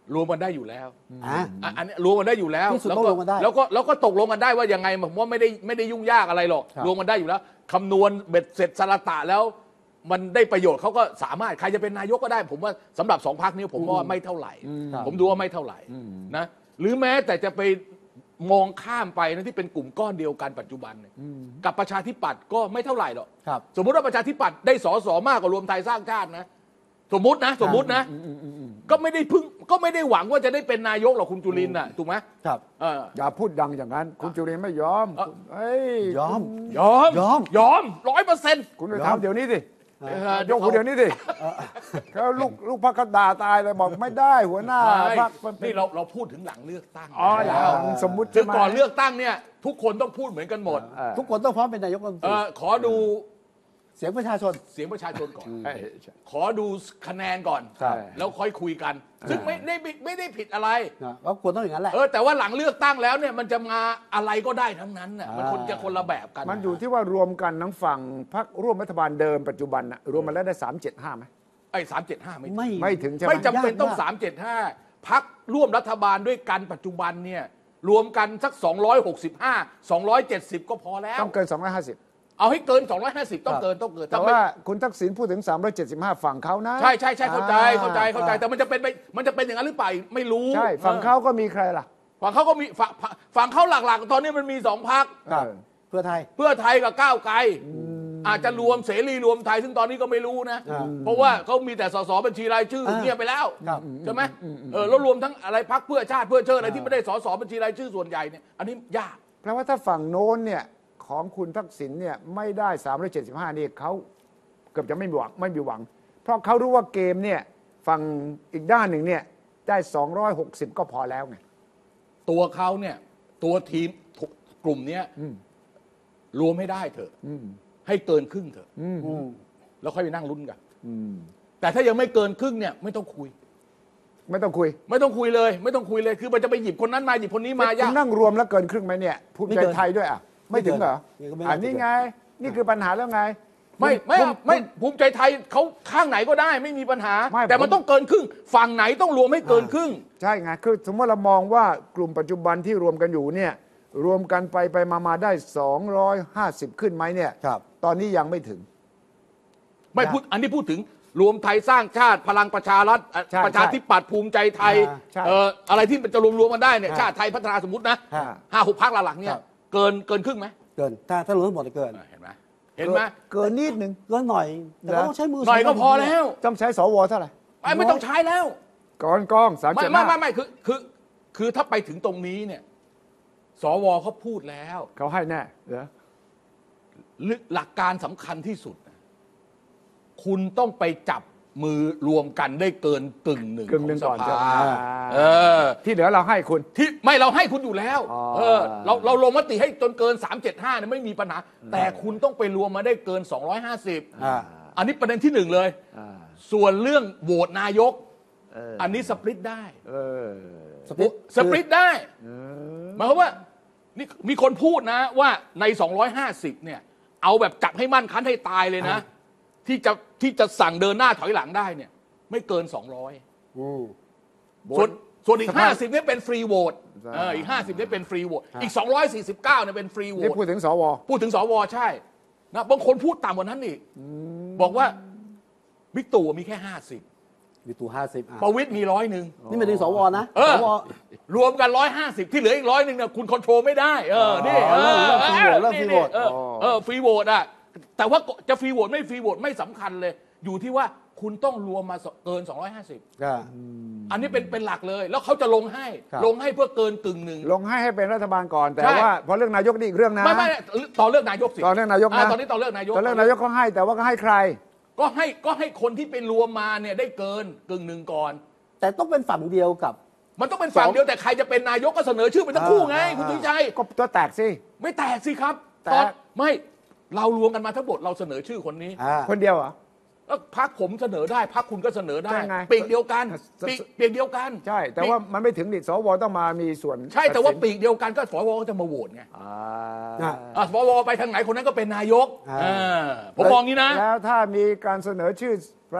รวมกันได้อยู่แล้วอ่ะอ่ะอันนี้รวมกันได้อยู่แล้วที่สุดแล้วต้องก็รวมกันได้แล้วก็แล้วก็ตกลงกันได้ว่ายังไงผมว่าไม่ได้ไม่ได้ยุ่งยากอะไรหรอกครับรวมกันได้อยู่แล้วคำนวณเบ็ดเสร็จสารตะแล้วมันได้ประโยชน์เขาก็สามารถใครจะเป็นนายกก็ได้ ผมว่าสำหรับสองพรรคนี้ผมว่าไม่เท่าไหร่ครับผมดูว่าไม่เท่าไหร่นะหรือแม้แต่จะไปมองข้ามไปนะที่เป็นกลุ่มก้อนเดียวกันปัจจุบันเนี่ยกับประชาธิปัตย์ก็ไม่เท่าไหร่หรอกครับสมมุติว่าประชาธิปัตย์ได้สสมากกว่ารวมไทยสร้างชาตินะสมมุตินะสมมุตินะก็ไม่ได้พึ่งก็ไม่ได้หวังว่าจะได้เป็นนายกหรอกคุณจุลินทร์น่ะถูกไหมครับเอออย่าพูดดังอย่างนั้น คุณจุลินทร์ไม่ยอมเอ่อคุณเอ้ยยอมยอมยอมยอมร้อยเปอร์เซ็นต์คุณไปยอมทำเดี๋ยวนี้สิยกคุณเดี๋ยวนี้สิเขาลูกลูกพรรคเขาด่าตายเลยบอกไม่ได้หัวหน้าพรรคมันเป็นนี่เราเราพูดถึงหลังเลือกตั้งอ๋อหลังแล้วสมมุติคือใช่ไหมก่อนเลือกตั้งเนี่ยทุกคนต้องพูดเหมือนกันหมดเออทุกคนต้องพร้อมเป็นนายกรัฐมนตเอรีอขอดูเสียงประชาชนเสียงประชาชนก่อนเอ้ยขอดูคะแนนก่อนใช่แล้วค่อยคุยกัน ซึ่งไม่ได้ไม่ได้ผิดอะไรนะก็ควรต้องอย่างนั้นแหละเออแต่ว่าหลังเลือกตั้งแล้วเนี่ยมันจะมาอะไรก็ได้ทั้งนั้นน่ะมันคนจะคนละแบบกันมันอยู่ที่ว่ารวมกันทั้งฝั่งพรรคร่วมรัฐบาลเดิมปัจจุบันน่ะรวมมาแล้วได้สามเจ็ดห้าไหมไอ้สามเจ็ดห้าไม่ไม่ไม่ถึงใช่ไหมไม่จำเป็นต้องยากสามเจ็ดห้าพักร่วมรัฐบาลด้วยกันปัจจุบันเนี่ยรวมกันสักสองร้อยหกสิบห้า สองร้อยเจ็ดสิบก็พอแล้วต้องเกินสองร้อยห้าสิบเอาให้เกินสองร้อยห้าสิบต้องเกินต้องเกินแต่ถ้ไม่ว่าคุณทักษิณพูดถึงสามร้อยเจ็ดสิบห้าฝั่งเขานะใช่ใช่ใช่เข้าใจเข้าใจเข้าใจอ่าแต่มันจะเป็นไปมันจะเป็นอย่างนั้นหรือเปล่าไม่รู้ใช่ฝั่งเขาก็มีใครล่ะฝั่งเขาก็มีฝั่งฝั่งเขาหลักๆ ตอนนี้มันมีสองพรรคครับเออเพื่อไทยเพื่อไทยกับก้าวไกลอาจจะรวมเสรีรวมไทยซึ่งตอนนี้ก็ไม่รู้นะอ่าเพราะว่าเขามีแต่สสบัญชีรายชื่ออ่าเงียบไปแล้วครับใช่ไหมเออแล้วรวมทั้งอะไรพรรคเพื่อชาติเพื่อเชิดอะไรที่ไม่ได้สสบัญชีรายชื่อส่วนใหญ่เนี่ยอันนี้ยากแปลว่าถ้าฝั่งโน้นเนี่ยของคุณทักษิณเนี่ยไม่ได้สามร้อยเจ็ดสิบห้านี่เขาเกือบจะไม่มีหวังไม่มีหวัง เพราะเขารู้ว่าเกมเนี่ยฝั่งอีกด้านหนึ่งเนี่ยได้สองร้อยหกสิบก็พอแล้วไงตัวเขาเนี่ยตัวทีมกลุ่มเนี้ยรวมให้ได้เถอะให้เกินครึ่งเถอะแล้วค่อยไปนั่งลุ้นกันแต่ถ้ายังไม่เกินครึ่งเนี่ยไม่ต้องคุยไม่ต้องคุยไม่ต้องคุยเลย ไม่ต้องคุยเลยคือมันจะไปหยิบคนนั้นมาหยิบคนนี้มาคุยากณนั่งรวมแล้วเกินครึ่งไหมเนี่ยภูมิไม่ใจเกินไทยด้วยอ่ะไม่ถึงเหรอไม่เกินอันนี้ไง นี่คือปัญหาแล้วไงไม่ไม่ภูไม่ภูมิใจไทยเขาข้างไหนก็ได้ไม่มีปัญหาไม่แต่มันผมต้องเกินครึ่งฝั่งไหนต้องรวมให้เกินครึ่งใช่ไงคือสมมติเรามองว่ากลุ่มปัจจุบันที่รวมกันอยู่เนี่ยรวมกันไปไปมามาได้สองร้อยห้าสิบขึ้นไหมเนี่ยครับตอนนี้ยังไม่ถึงไม่พูดอันนี้พูดถึงรวมไทยสร้างชาติพลังประชารัฐเอ่อใช่ประชาธิปัตย์ภูมิใจไทยอ่าใช่เอ่ออะไรที่มันจะรวมรวมๆกันได้เนี่ยอ่าชาติไทยพัฒนาสมมตินะอ่าห้าหกพักหลักๆเนี่คยรับเกินเกินครึ่งไหมเกินถ้าถ้ารวมทั้งหมดเกินเห็นไหมเห็นไหมเกินนิดนึงเกินหน่อยแต่ก็ต้องใช้มือหน่อยก็พอแล้วต้องใช้สวเท่าไหร่ไม่ไม่ต้องใช้แล้วก่อนกองสามไม่เจ็ดไม่ห้าไม่ไม่คือคือคือถ้าไปถึงตรงนี้เนี่ยสวเขาพูดแล้วเขาให้แน่เหรอหลักการสำคัญที่สุดนะคุณต้องไปจับมือรวมกันได้เกินกึ่งหนึ่งกึ่งหนึ่งขก่ออนสจะภาเออที่เหลือเราให้คุณที่ไม่เราให้คุณอยู่แล้วอ๋อเออเราเราลงมติให้จนเกินสามเจ็ดห้าเนี่ยไม่มีปัญหา แต่คุณต้องไปรวมมาได้เกินสองร้อยห้าสิบอ่าอันนี้ประเด็นที่หนึ่งเลยอ่าส่วนเรื่องโหวตนายกเอออันนี้สปริตได้เออสปริตสปริตได้หมายความว่านี่มีคนพูดนะว่าในสองร้อยห้าสิบเนี่ยเอาแบบจับให้มั่นคันให้ตายเลยนะ ที่จะที่จะสั่งเดินหน้าถอยหลังได้เนี่ยไม่เกินสองร้อยอืมส่วนส่วนอีกสภาพห้าสิบเนี่ยเป็นฟรีโหวตใช่เอออีกห้าสิบเนี่ยเป็นฟรีโหวตฮะอีกสองร้อยสี่สิบเก้าเนี่ยเป็นฟรีโหวนี่ตพูดถึงสวพูดถึงสวใช่นะบางคนพูดต่ำกว่านั้นอีกบอกว่าบิ๊กตู่มีแค่ห้าสิบมีตู่ห้าสิบประวิตรมีร้อยหนึ่งนี่ไม่ถึงสวนะเออสวรวมกันร้อยห้าสิบที่เหลืออีกร้อยหนึ่งเนี่ยคุณคอนโทรลไม่ได้เออนี่อ๋เอออเริ่มฟรีโหวตเริ่มฟรีโหวตเออเออฟรีโหวตอ่ะแต่ว่าจะฟรีโหวตไม่ฟรีโหวตไม่สำคัญเลย อยู่ที่ว่าคุณต้องรวมมาเกินสองร้อยห้าสิบอ่าอันนี้เป็นเป็นหลักเลย แล้วเขาจะลงให้ครับลงให้เพื่อเกินกึ่งหนึ่งลงให้ให้เป็นรัฐบาลก่อน แต่ใช่ว่าพอเรื่องนายกนี่อีกเรื่องนะไม่ไม่ตอนเลือกนายกสิตอนเลือกนายกนะตอนนี้ตอนเลือกนายกตอนเรื่องนายกก็ให้แต่ว่าก็ให้ใครก็ให้ก็ให้คนที่ไปรวมมาเนี่ยได้เกินกึ่งหนึ่งก่อนแต่ต้องเป็นฝั่งเดียวกับมันต้องเป็นฝั่งเดียวแต่ใครจะเป็นนายกก็เสนอชื่อไปทั้งคู่ไงอ่าคุณตุ้ยชัยก็ตัวแตกสิไม่แตกสิครับแตกตอนไม่เรารวมกันมาทั้งหมดเราเสนอชื่อคนนี้อ่าคนเดียวเหรอแล้วพักผมเสนอได้พักคุณก็เสนอได้ใช่ไงปีกเดียวกันสปีกปีกเดียวกันใช่ แต่ว่ามันไม่ถึงดิสวต้องมามีส่วนใช่แต่ว่าดสินปีกเดียวกันก็สวก็จะมาโหวตไงอ่าอ่าอ่ะสวไปทางไหนคนนั้นก็เป็นนายกอ่าอ่าผมมองนี้นะแล้วถ้ามีการเสนอชื่อ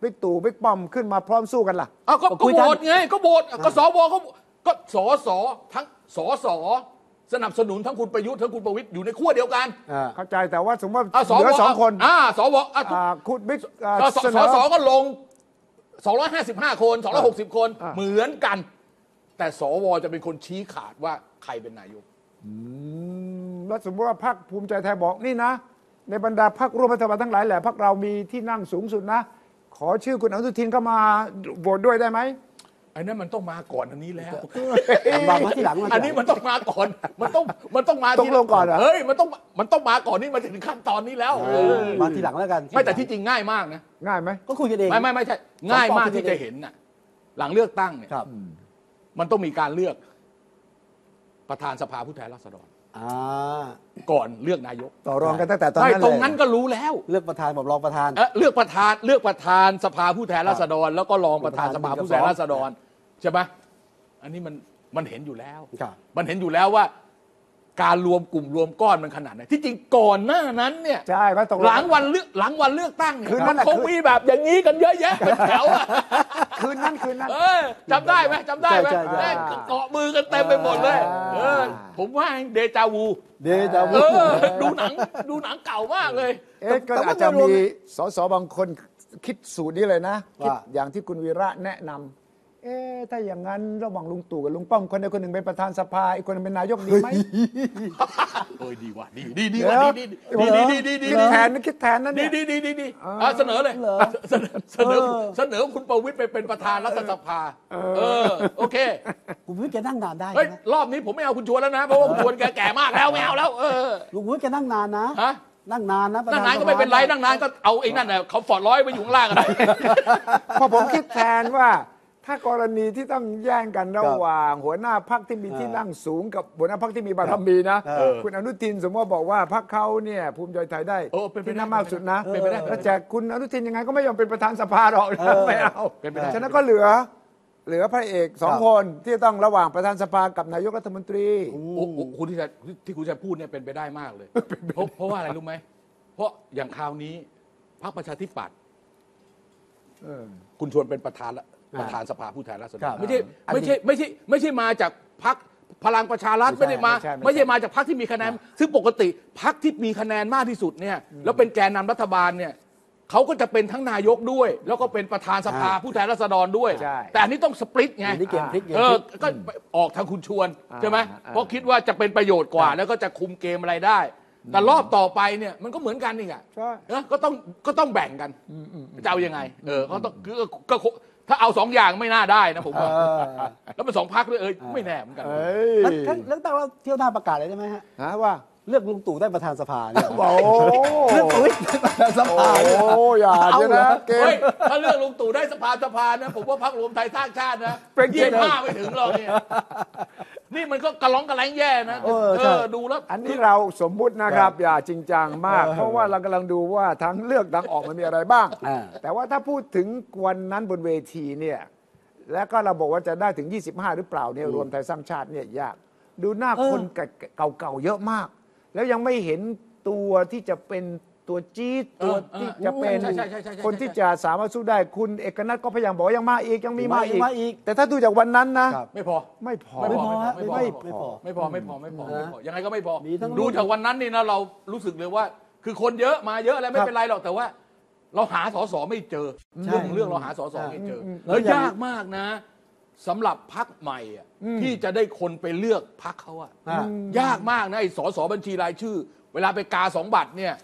บิ๊กตู่บิ๊กป้อมขึ้นมาพร้อมสู้กันล่ะอ้าวก็ก็โหวตไงก็โหวตก็สวก็ก็สสทั้งสสสนับสนุนทั้งคุณประยุทธ์ทั้งคุณประวิตรอยู่ในขั้วเดียวกันเข้าใจแต่ว่าสมมติว่าอ่ะสเหลืวอสองคนอ่าสวอ่ะอ่าคุณบิ๊กอ่าก็สเสนสอสก็ลงสองร้อยห้าสิบห้าคนสองร้อยหกสิบคนอ่าเหมือนกัน แต่สวจะเป็นคนชี้ขาดว่าใครเป็นนายกอืมแล้วสมมติว่าพรรคภูมิใจไทยบอกนี่นะ ในบรรดาพรรคร่วมรัฐบาลทั้งหลายแหละพรรคเรามีที่นั่งสูงสุดนะ ขอชื่อคุณอนุทินเข้ามาโหวตด้วยได้ไหมไอ้นั่นมันต้องมาก่อนอันนี้แล้วมามาที่หลังมาอันนี้มันต้องมาก่อน มันต้องมันต้องมาต้องลงก่อนเหรอเฮ้ยมันต้องมันต้องมาก่อนนี่มันถึงขั้นตอนนี้แล้วเออมาทีหลังแล้วกันไม่แต่ที่จริงง่ายมากนะง่ายไหมก็คุยกันเองไม่ไม่ไม่ใช่ง่ายมากที่จะเห็นน่ะหลังเลือกตั้งเนี่ยครับมันต้องมีการเลือกประธานสภาผู้แทนราษฎรอ่าก่อนเลือกนายกต่อรองกันตั้งแต่ตอนไม่นั้นเลยตรงนั้นก็รู้แล้วเลือกประธานแบบรองประธานเอ่อเลือกประธานเลือกประธานสภาผู้แทนราษฎร แล้วก็รองประธานสภาผู้แทนราษฎรใช่ไหมอันนี้มันมันเห็นอยู่แล้วครับมันเห็นอยู่แล้วว่า การรวมกลุ่มรวมก้อนมันขนาดไหนที่จริงก่อนหน้านั้นเนี่ยใช่ก็ตกลงหลังวันเลือกหลังวันเลือกตั้งเนี่ยคืนนั้นแหละคงมีแบบอย่างนี้กันเยอะแยะเป็นแถวอะคืนนั้นคืนนั้นเออจำได้ไหมจำได้ไหมใช่ใช่ใช่แม่งเกาะมือกันเต็มไปหมดเลย เออ ผมว่าเดจาวูเดจาเอวูอดูหนังดูหนังเก่ามากเลยเอ๊ะก็อาจจะมีสสบางคนคิดสูตรนี้เลยนะคิดว่าอย่างที่คุณวีระแนะนำเอ๊ะถ้าอย่างนั้นระหว่างลุงตู่กับลุงป้อมคนใดคนหนึ่งเป็นประธานสภาอีกคนหนึ่งเป็นนายกดีไหมเออดีว่ะดีดีดีว่ะดีดีดีดีดีดีคิดแทนนะคิดแทนนั่นดีเนี่ยดีดีดีดีอ่ะเสนอเลยอ่ะเสนอเสนอเสนอคุณประวิตรไปเป็นประธานรัฐสภาเออโอเคคุณวิทย์แกนั่งนานได้เฮ้ยนะรอบนี้ผมไม่เอาคุณชวนแล้วนะเพราะว่าคุณชวนแกแก่มากแล้วไม่เอาแล้ว เออลุงวิทย์แกนั่งนานนะฮะนั่งนานนะประธนั่งนานก็ไม่เป็นไรสภนั่งนานก็เอาไอ้นั่นน่ะเขาฟอร์ดร้อยไปอยู่ข้างล่างกันพอผมคิดแทนว่า ถ้ากรณีที่ต้องแย่งกันระหว่างหัวหน้าพรรคที่มีที่นั่งสูงกับหัวหน้าพรรคที่มีบารมีนะเออคุณอนุทินสมมติว่าบอกว่าพรรคเขาเนี่ยภูมิใจไทยได้โอ้เป็นไปได้ที่นั่งมากสุดนะเป็นไปได้แล้วแจกคุณอนุทินยังไงก็ไม่ยอมเป็นประธานสภาหรอกเออไม่เอาเป็นไปได้ฉะนั้นก็เหลือ เหลือพระเอกสองครับคนที่ต้องระหว่างประธานสภากับนายกรัฐมนตรีโอ้โหคุณที่จะที่คุณจะพูดเนี่ยเป็นไปได้มากเลยเพราะเพราะว่าอะไรรู้ไหมเพราะอย่างคราวนี้พรรคประชาธิปัตย์คุณชวนเป็นประธานละประธานสภาผู้แทนราษฎครัรบไม่ใช่ไม่ใช่ไม่ใช่ไม่ใช่มาจากพรรคพลังประชารัฐไม่ไม่ใช่ได้มาไม่ใช่ไม่ใช่ไม่ใช่มาจากพรรคที่มีคะแนน ซึ่งปกติพรรคที่มีคะแนนมากที่สุดเนี่ยแล้วเป็นแกนนำรัฐบาลเนี่ยเขาก็จะเป็นทั้งนายกด้วย แล้วก็เป็นประธานสภาผู้แทนราษฎรด้วยใช่แต่อันนี้ต้องสปลิตไงอันนี้เกมพลิกเกมเอพอลิกก็ออกทางคุณชวนอ่าใช่ไหมอ่าเพราะคิดว่าจะเป็นประโยชน์กว่า แล้วก็จะคุมเกมอะไรได้ แต่รอบต่อไปเนี่ยมันก็เหมือนกันนี่ไงใช่เออก็ต้องก็ต้องแบ่งกันจะเอายังไง เออเขาต้องคือก็ก็ถ้าเอาสองอย่างไม่น่าได้นะผมว่าเออแล้วมันสองพักด้วยเออไม่แน่เหมือนกันเอ้ยแล้วถ้าแล้วแต่ว่าเที่ยวหน้าประกาศเลยได้ไหมฮะฮะว่าเลือกลุงตู่ได้ประธานสภาเนี่ยโอ้เลือกประวิตรได้ประธานสโหภาเนี่ยอย่าเอาเถอะเหรอนะเกมเฮ้ยถ้าเลือกลุงตู่ได้สภาสภานะผมว่าพรรครวมไทยสร้างชาตินะเป็นยี่สิบห้าไม่ถึงหรอกเนี่ยนี่มันก็กระล้องกระแรงแย่นะเออใช่ดูแล้วอันนี้เราสมมุตินะครับ อย่าจริงจังมาก เพราะว่าเรากำลังดูว่าทางเลือกทางออกมันมีอะไรบ้างอ่าแต่ว่าถ้าพูดถึงวันนั้นบนเวทีเนี่ยแล้วก็เราบอกว่าจะได้ถึงยี่สิบห้าหรือเปล่าเนี่ยรวมไทยสร้างชาติเนี่ยยากดูหน้าคนเก่าๆเยอะมาก แล้วยังไม่เห็นตัวที่จะเป็นตัวจี๊ดตัวที่จะเป็นใช่ใช่ใช่ใช่ใช่คนที่จะสามารถสู้ได้คุณเอกนัทก็พยายามบอกว่ายังมาอีกยังมีมายังมาอีอีกก แต่ถ้าดูจากวันนั้นนะครับไม่พอไม่พอไม่พอฮะไม่พอไม่ไม่พอไม่พอไม่พอไม่พอไม่พอยังไงก็ไม่พอมีทั้งดูจากวันนั้นนี่นะเรารู้สึกเลยว่า คือคนเยอะมาเยอะแล้วไม่เป็นไรหรอกแต่ว่า เราหาสสไม่เจอเรื่องของเรื่องเราหาสสไม่เจอแล้แล้ว วอย่างยากมากนะสำหรับพักใหม่อะที่จะได้คนไปเลือกพักเขาอะอ่ายากมากนะไอ้สสบัญชีรายชื่อ เวลาไปกาสองบัตรเนี่ย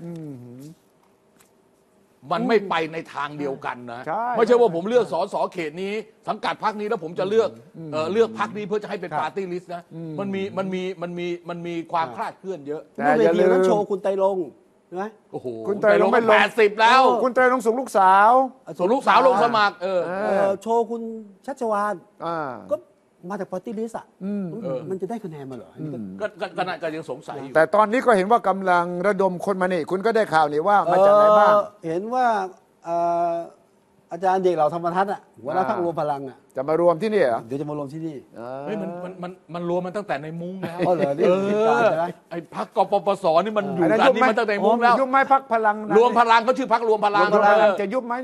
มันไม่ไปในทางเดียวกันนะใช่ไม่ใช่ว่าผมเลือกสสเขตนี้ สังกัดพักนี้แล้วผมจะเลือกเอ่อเลือกพักนี้เพื่อจะให้เป็นปาร์ตี้ลิสต์นะมันมีมันมีมันมีมันมีความคลาดเคลื่อนเยอะแต่เรื่องเวอย่าทีลืมนั้นโชว์คุณไตรรงค์ใช่ไหมโอ้โหคุณเตยลงไปลงแปดสิบแล้วคุณเตยลงส่งลูกสาวส่วนลูกสาวลงสมัครเออเอ่อโชว์คุณชัชวานอ่าก็มาจากปาร์ตี้ลิสต์อ่ะเออมันจะได้คะแนนมาเหรออันนี้ก็ก็ก็ก็น่าจะยังสงสัยอยู่แต่ตอนนี้ก็เห็นว่ากำลังระดมคนมานี่คุณก็ได้ข่าวนี่ว่ามาจากไหนบ้างเอ่อเห็นว่าเอ่ออาจารย์เด็กเหล่าธรรมทัศน์อ่ะหัวหน้าอ่าพรรครวมพลังอ่ะจะมารวมที่นี่เหรอเดี๋ยวจะมารวมที่นี่เฮ้ยมันมันมันมันรวมมันตั้งแต่ในมุ้งแล้วอ๋อเหรอนี่เอติดตามอใช่ไหมไอ้พักกปปสนี่มันอยู่อันนั้นกันยุบนี่ไหมมันตั้งแต่ในมุ้งแล้วยุบไหมพักพลังรวมพลังเขาชื่อพักรวมพลังรวมพลังจะยุบไหมเนี่ย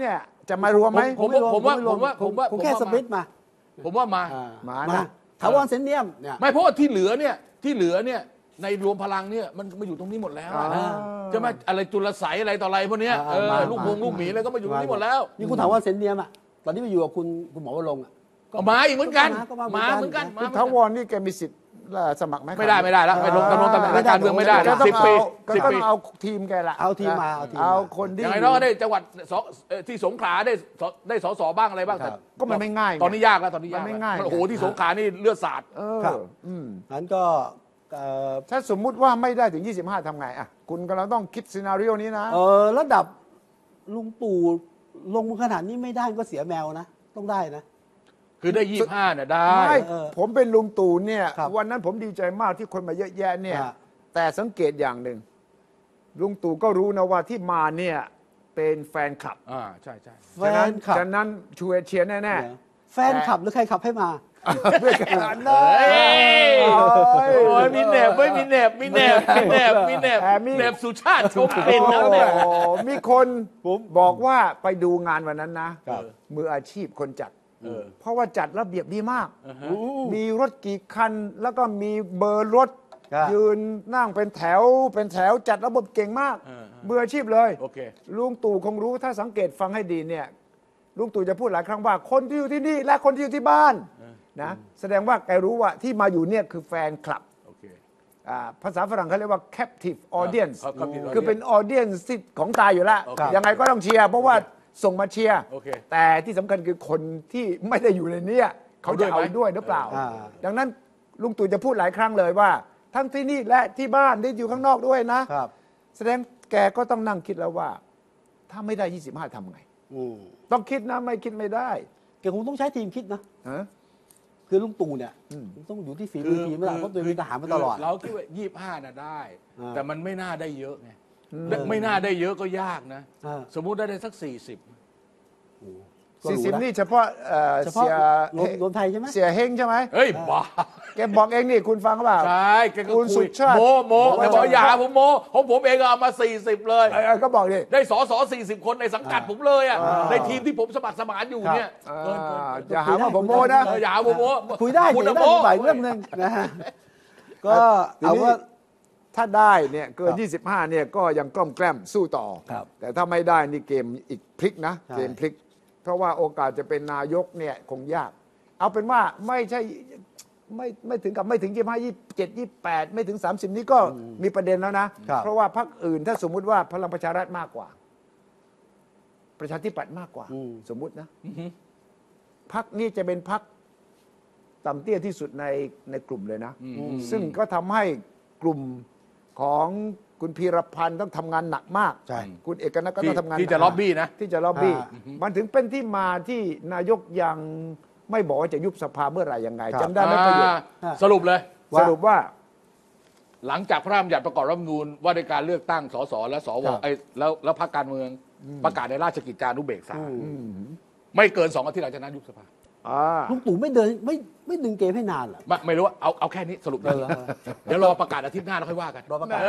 จะมารวมไหมผมผมว่าผมว่าผมว่าผมแค่สมิธมาผมว่ามามามานะถาวรเซนเนียมเนี่ยไม่เพราะว่าที่เหลือเนี่ยที่เหลือเนี่ยในรวมพลังเนี่ยมันมาอยู่ตรงนี้หมดแล้วใช่ไหมอะไรจุลไสยอะไรต่ออะไรพวกเนี้ยเออลูกวงลูกหมีอะไรก็มาอยู่ตรงนี้หมดแล้วนี่คุณถาวรเซนเนียมอ่ะตอนนี้ไปอยู่กับคุณคุณหมอวรงค์อ่ะก็มาอีกเหมือนกันก็มามาเหเหมืมืออน นกักัน นมาคุณถาวรนี่แกมีสิทธิ์สมัครไหมไม่ได้ไม่ได้แล้วไปลงตำแหน่งตำแหน่งการเมืองไม่ได้ก็นะต้อสิงบเอาปีก็สิบต้องปีเอาทีมแกละเอาทีมมาเอาทีมมาเอาคนที่อย่างไรน้องก็ได้จังหวัดสเอ่อที่สงขลาได้สได้สสบ้างอะไรบ้างครัแต่บก็มันไม่ง่ายไงตอนนี้ยากแล้วตอนนี้ยากมันไม่ง่ายโอ้โหที่สงขลานี่เลือดสาดเออครับอืมนั้นก็เอ่อถ้าสมมุติว่าไม่ได้ถึงยี่สิบห้าทำไงอ่ะคุณกำลังต้องคิดซีนารีโอนี้นะเออระดับลุงตู่ลงขนาดนี้ไม่ได้ก็เสียแมวนะ ต้องได้นะคือได้ยี่สิบห้าเนี่ยได้ไม่เออผมเป็นลุงตู่เนี่ยครับวันนั้นผมดีใจมากที่คนมาเยอะแยะเนี่ยฮะแต่สังเกตอย่างหนึ่งลุงตู่ก็รู้นะว่าที่มาเนี่ยเป็นแฟนคลับอ่าใช่ใช่แฟนคลับฉะนั้นช่วยเชียร์แน่เดี๋ยวแฟนคลับหรือใครขับให้มาๆด้วยกันนะเฮ้ยโอ้ยโอ้ยมีแหนบเว้ยมีแหนบมีแหนบมีแหนบมีแหนบแหมมีแหนบสุชาติชมกลิ่นแล้วเนี่ยโอ้มีคนบอกว่าไปดูงานวันนั้นนะครับมืออาชีพคนจัดเออเพราะว่าจัดระเบียบดีมากอ่าฮะมีรถกี่คัน แล้วก็มีเบอร์รถครับยืนนั่งเป็นแถวเป็นแถวจัดระบบเก่งมากเออมืออาชีพเลยโอเคลุงตู่คงรู้ถ้าสังเกตฟังให้ดีเนี่ยลุงตู่จะพูดหลายครั้งว่าคนที่อยู่ที่นี่และคนที่อยู่ที่บ้านนะแสดงว่าแกรู้ว่าที่มาอยู่เนี่ยคือแฟนคลับโอเคอ่าภาษาฝรั่งเขาเรียกว่า captive audience อ่า captive audience คือเป็น audience ที่ของตายอยู่แล้วโอเคยังไงก็ต้องเชียร์เพราะว่าส่งมาเชียร์โอเคแต่ที่สำคัญคือคนที่ไม่ได้อยู่ในเนี้ยเขาจะเอาเอาด้วยไหมด้วยหรือเปล่าอ่าดังนั้นลุงตู่จะพูดหลายครั้งเลยว่า ทั้งที่นี่และที่บ้านที่อยู่ข้างนอกด้วยนะครับแสดงแกก็ต้องนั่งคิดแล้วว่า ถ้าไม่ได้ยี่สิบห้าทำไงอืมต้องคิดนะไม่คิดไม่ได้แกคงต้องใช้ทีมคิดนะฮะคือลุงตู่เนี่ยอืมต้องอยู่ที่ฝีมือทีมแล้วล่ะเพราะตัวเองเป็นทหารมาตลอดเราคิดว่ายี่สิบห้าน่ะได้อ่าแต่มันไม่น่าได้เยอะไงอืมไม่น่าได้เยอะก็ยากนะอ่าสมมุติได้ได้สักสี่สิบก็สี่รู้สิบแล้วนี่เฉพาะเอ่อเฉพาะเสียรวมรวมไทยใช่ไหมเสียเฮงใช่ไหมเฮ้ยบ้าแกบอกเองนี่คุณฟังเปล่าใช่แกก็คุณคุสุยชาติโมโมบอกว่าแต่บอกอย่าหาผมโมของผมเองเอามาสี่สิบเลยเออก็บอกดิได้สอสอสี่สิบคนในสังกัดผมเลยอ่ะอ่าในทีมที่ผมสมัครสมานอยู่เนี่ยอ่าเกินเกินเกินอย่าหาว่าผมโม้นะเอออย่าหาผมโมคุยได้คุณคุยน่ะได้โมฝ่ายเรื่องหนึ่งนะฮะก็ทีเอานี้ว่าถ้าได้เนี่ยเกิคน รับยี่สิบห้าเนี่ยก็ยังกล้อมแกล้มสู้ต่อครับแต่ถ้าไม่ได้นี่เกมอีกพลิกนะใช่เกมพลิก เพราะว่าโอกาสจะเป็นนายกเนี่ยคงยาก เอาเป็นว่าไม่ใช่ไม่ไม่ถึงกับไม่ถึงยี่สิบห้ายี่สิบเจ็ดยี่สิบแปดไม่ถึงสามสิบนี้ก็มีประเด็นแล้วนะครับเพราะว่าพรรคอื่นถ้าสมมุติว่าพลังประชารัฐมากกว่า ประชาธิปัตย์มากกว่าอืมสมมุตินะพรรคนี้จะเป็นพรรคต่ำเตี้ยที่สุดในในกลุ่มเลยนะ ซึ่งก็ทำให้กลุ่มของคุณพีรพันธ์ต้องทำงานหนักมากใช่คุณเอกนัทก็ที่ต้องทำงานที่จะหนักล็อบบี้นะที่จะล็อบบี้อ่ามันถึงเป็นที่มาที่นายกยังไม่บอกว่าจะยุบสภาเมื่อไหร่ยังไงครับจำได้ไหมประโยคอ่าสรุปเลยสรุปว่าหลังจากพระราชบัญญัติประกอบรัฐธรรมนูญว่าด้วยการเลือกตั้งสสและสวครับไอ้แล้วแล้วพรรคการเมืองประกาศในราชกิจจานุเบกษาอืมไม่เกินสองอาทิตย์หลังจากนั้นยุบสภาอ่าลุงตู่ไม่เดินไม่ไม่ดึงเกมให้นานเหรอไม่ไม่รู้ว่าเอาเอาแค่นี้สรุปนะเออเดี๋ยวรอประกาศอาทิตย์หน้าแล้วค่อยว่ากันรอประกาศเอ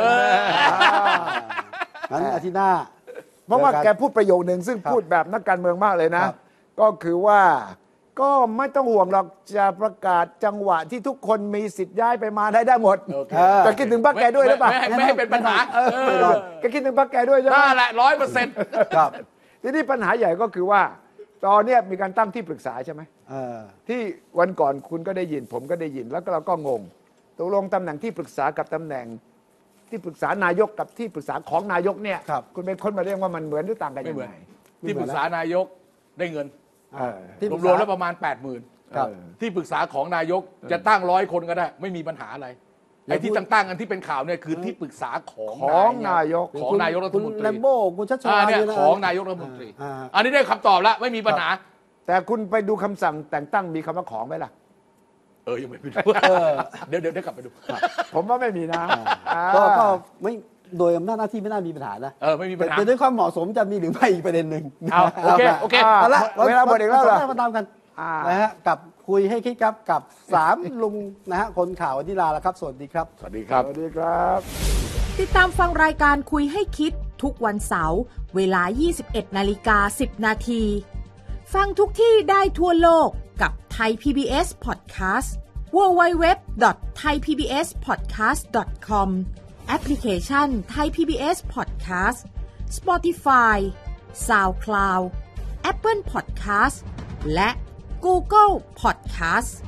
องั้นอาทิตย์หน้าเพราะว่าจอแกพูดประโยคหนึ่งซึ่งครับพูดแบบนักการเมืองมากเลยนะครับก็คือว่าก็ไม่ต้องห่วงหรอกจะประกาศจังหวะที่ทุกคนมีสิทธิ์ย้ายไปมาได้ได้หมดโอเคแต่คิดถึงพรรคแกด้วยหรือเปล่าไม่ให้ไม่ให้เป็นปัญหาเออไม่รอดแกคิดถึงพรรคแกด้วยใช่ไหมน่าแหละร้อยเปอร์เซ็นต์ครับทีนี้ปัญหาใหญ่ก็คือว่า ตอนเนี้ยมีการตั้งที่ปรึกษาใช่ไหมเออที่วันก่อนคุณก็ได้ยิน ผมก็ได้ยินแล้วก็เราก็งงตกลงตำแหน่งที่ปรึกษากับตำแหน่ง ที่ปรึกษานายกกับที่ปรึกษาของนายกเนี่ยครับคุณเป็นคนมาเรียกว่ามันเหมือนหรือต่างกันไม่ยังเหมือนไงที่ปรึกษานายกได้เงินเออที่ปรึกรวษามๆแล้วประมาณแปดหมื่นครับที่ปรึกษาของนายกจะตั้งร้อยคนก็ได้ ไม่มีปัญหาอะไรไอ้ที่ตั้งๆกันที่เป็นข่าวเนี่ยคือที่ปรึกษาของของนายกของนายกรัฐคุณมนตรีแลมโบ้คุณชัชวาอ่าลเนี่ยะของนายกรัฐมนตรีอ่าอันนี้ได้คำตอบแล้วไม่มีปัญหาแต่คุณไปดูคำสั่งแต่งตั้งมีคำว่าของไหมล่ะเออยังไม่ไปดูเดี๋ยวเดี๋ยวได้กลับไปดูผมว่าไม่มีนะอ่าก็ก็ไม่โดยอำนาจหน้าที่ไม่น่ามีปัญหานะเออไม่มีปัญหาแต่ด้วยความเหมาะสมจะมีหรือไม่อีกประเด็นหนึ่งเอาโอเคโอเคอ่าเอาละเวลาหมดอีกแล้วเหรอมาตามกันอ่านะฮะกับคุยให้คิดครับกับสามลุงนะฮะคนข่าววันนี้ลาแล้วครับ สวัสดีครับสวัสดีครับสวัสดีครับติดตามฟังรายการคุยให้คิดทุกวันเสาร์เวลา ยี่สิบเอ็ดนาฬิกาสิบนาที ฟังทุกที่ได้ทั่วโลกกับ Thai พี บี เอส Podcast ดับเบิลยู ดับเบิลยู ดับเบิลยู ดอท ไทย พี บี เอส พอดแคสต์ ดอท คอม แอปพลิเคชัน Thai พี บี เอส Podcast Spotify SoundCloud Apple Podcast และ Google Podcast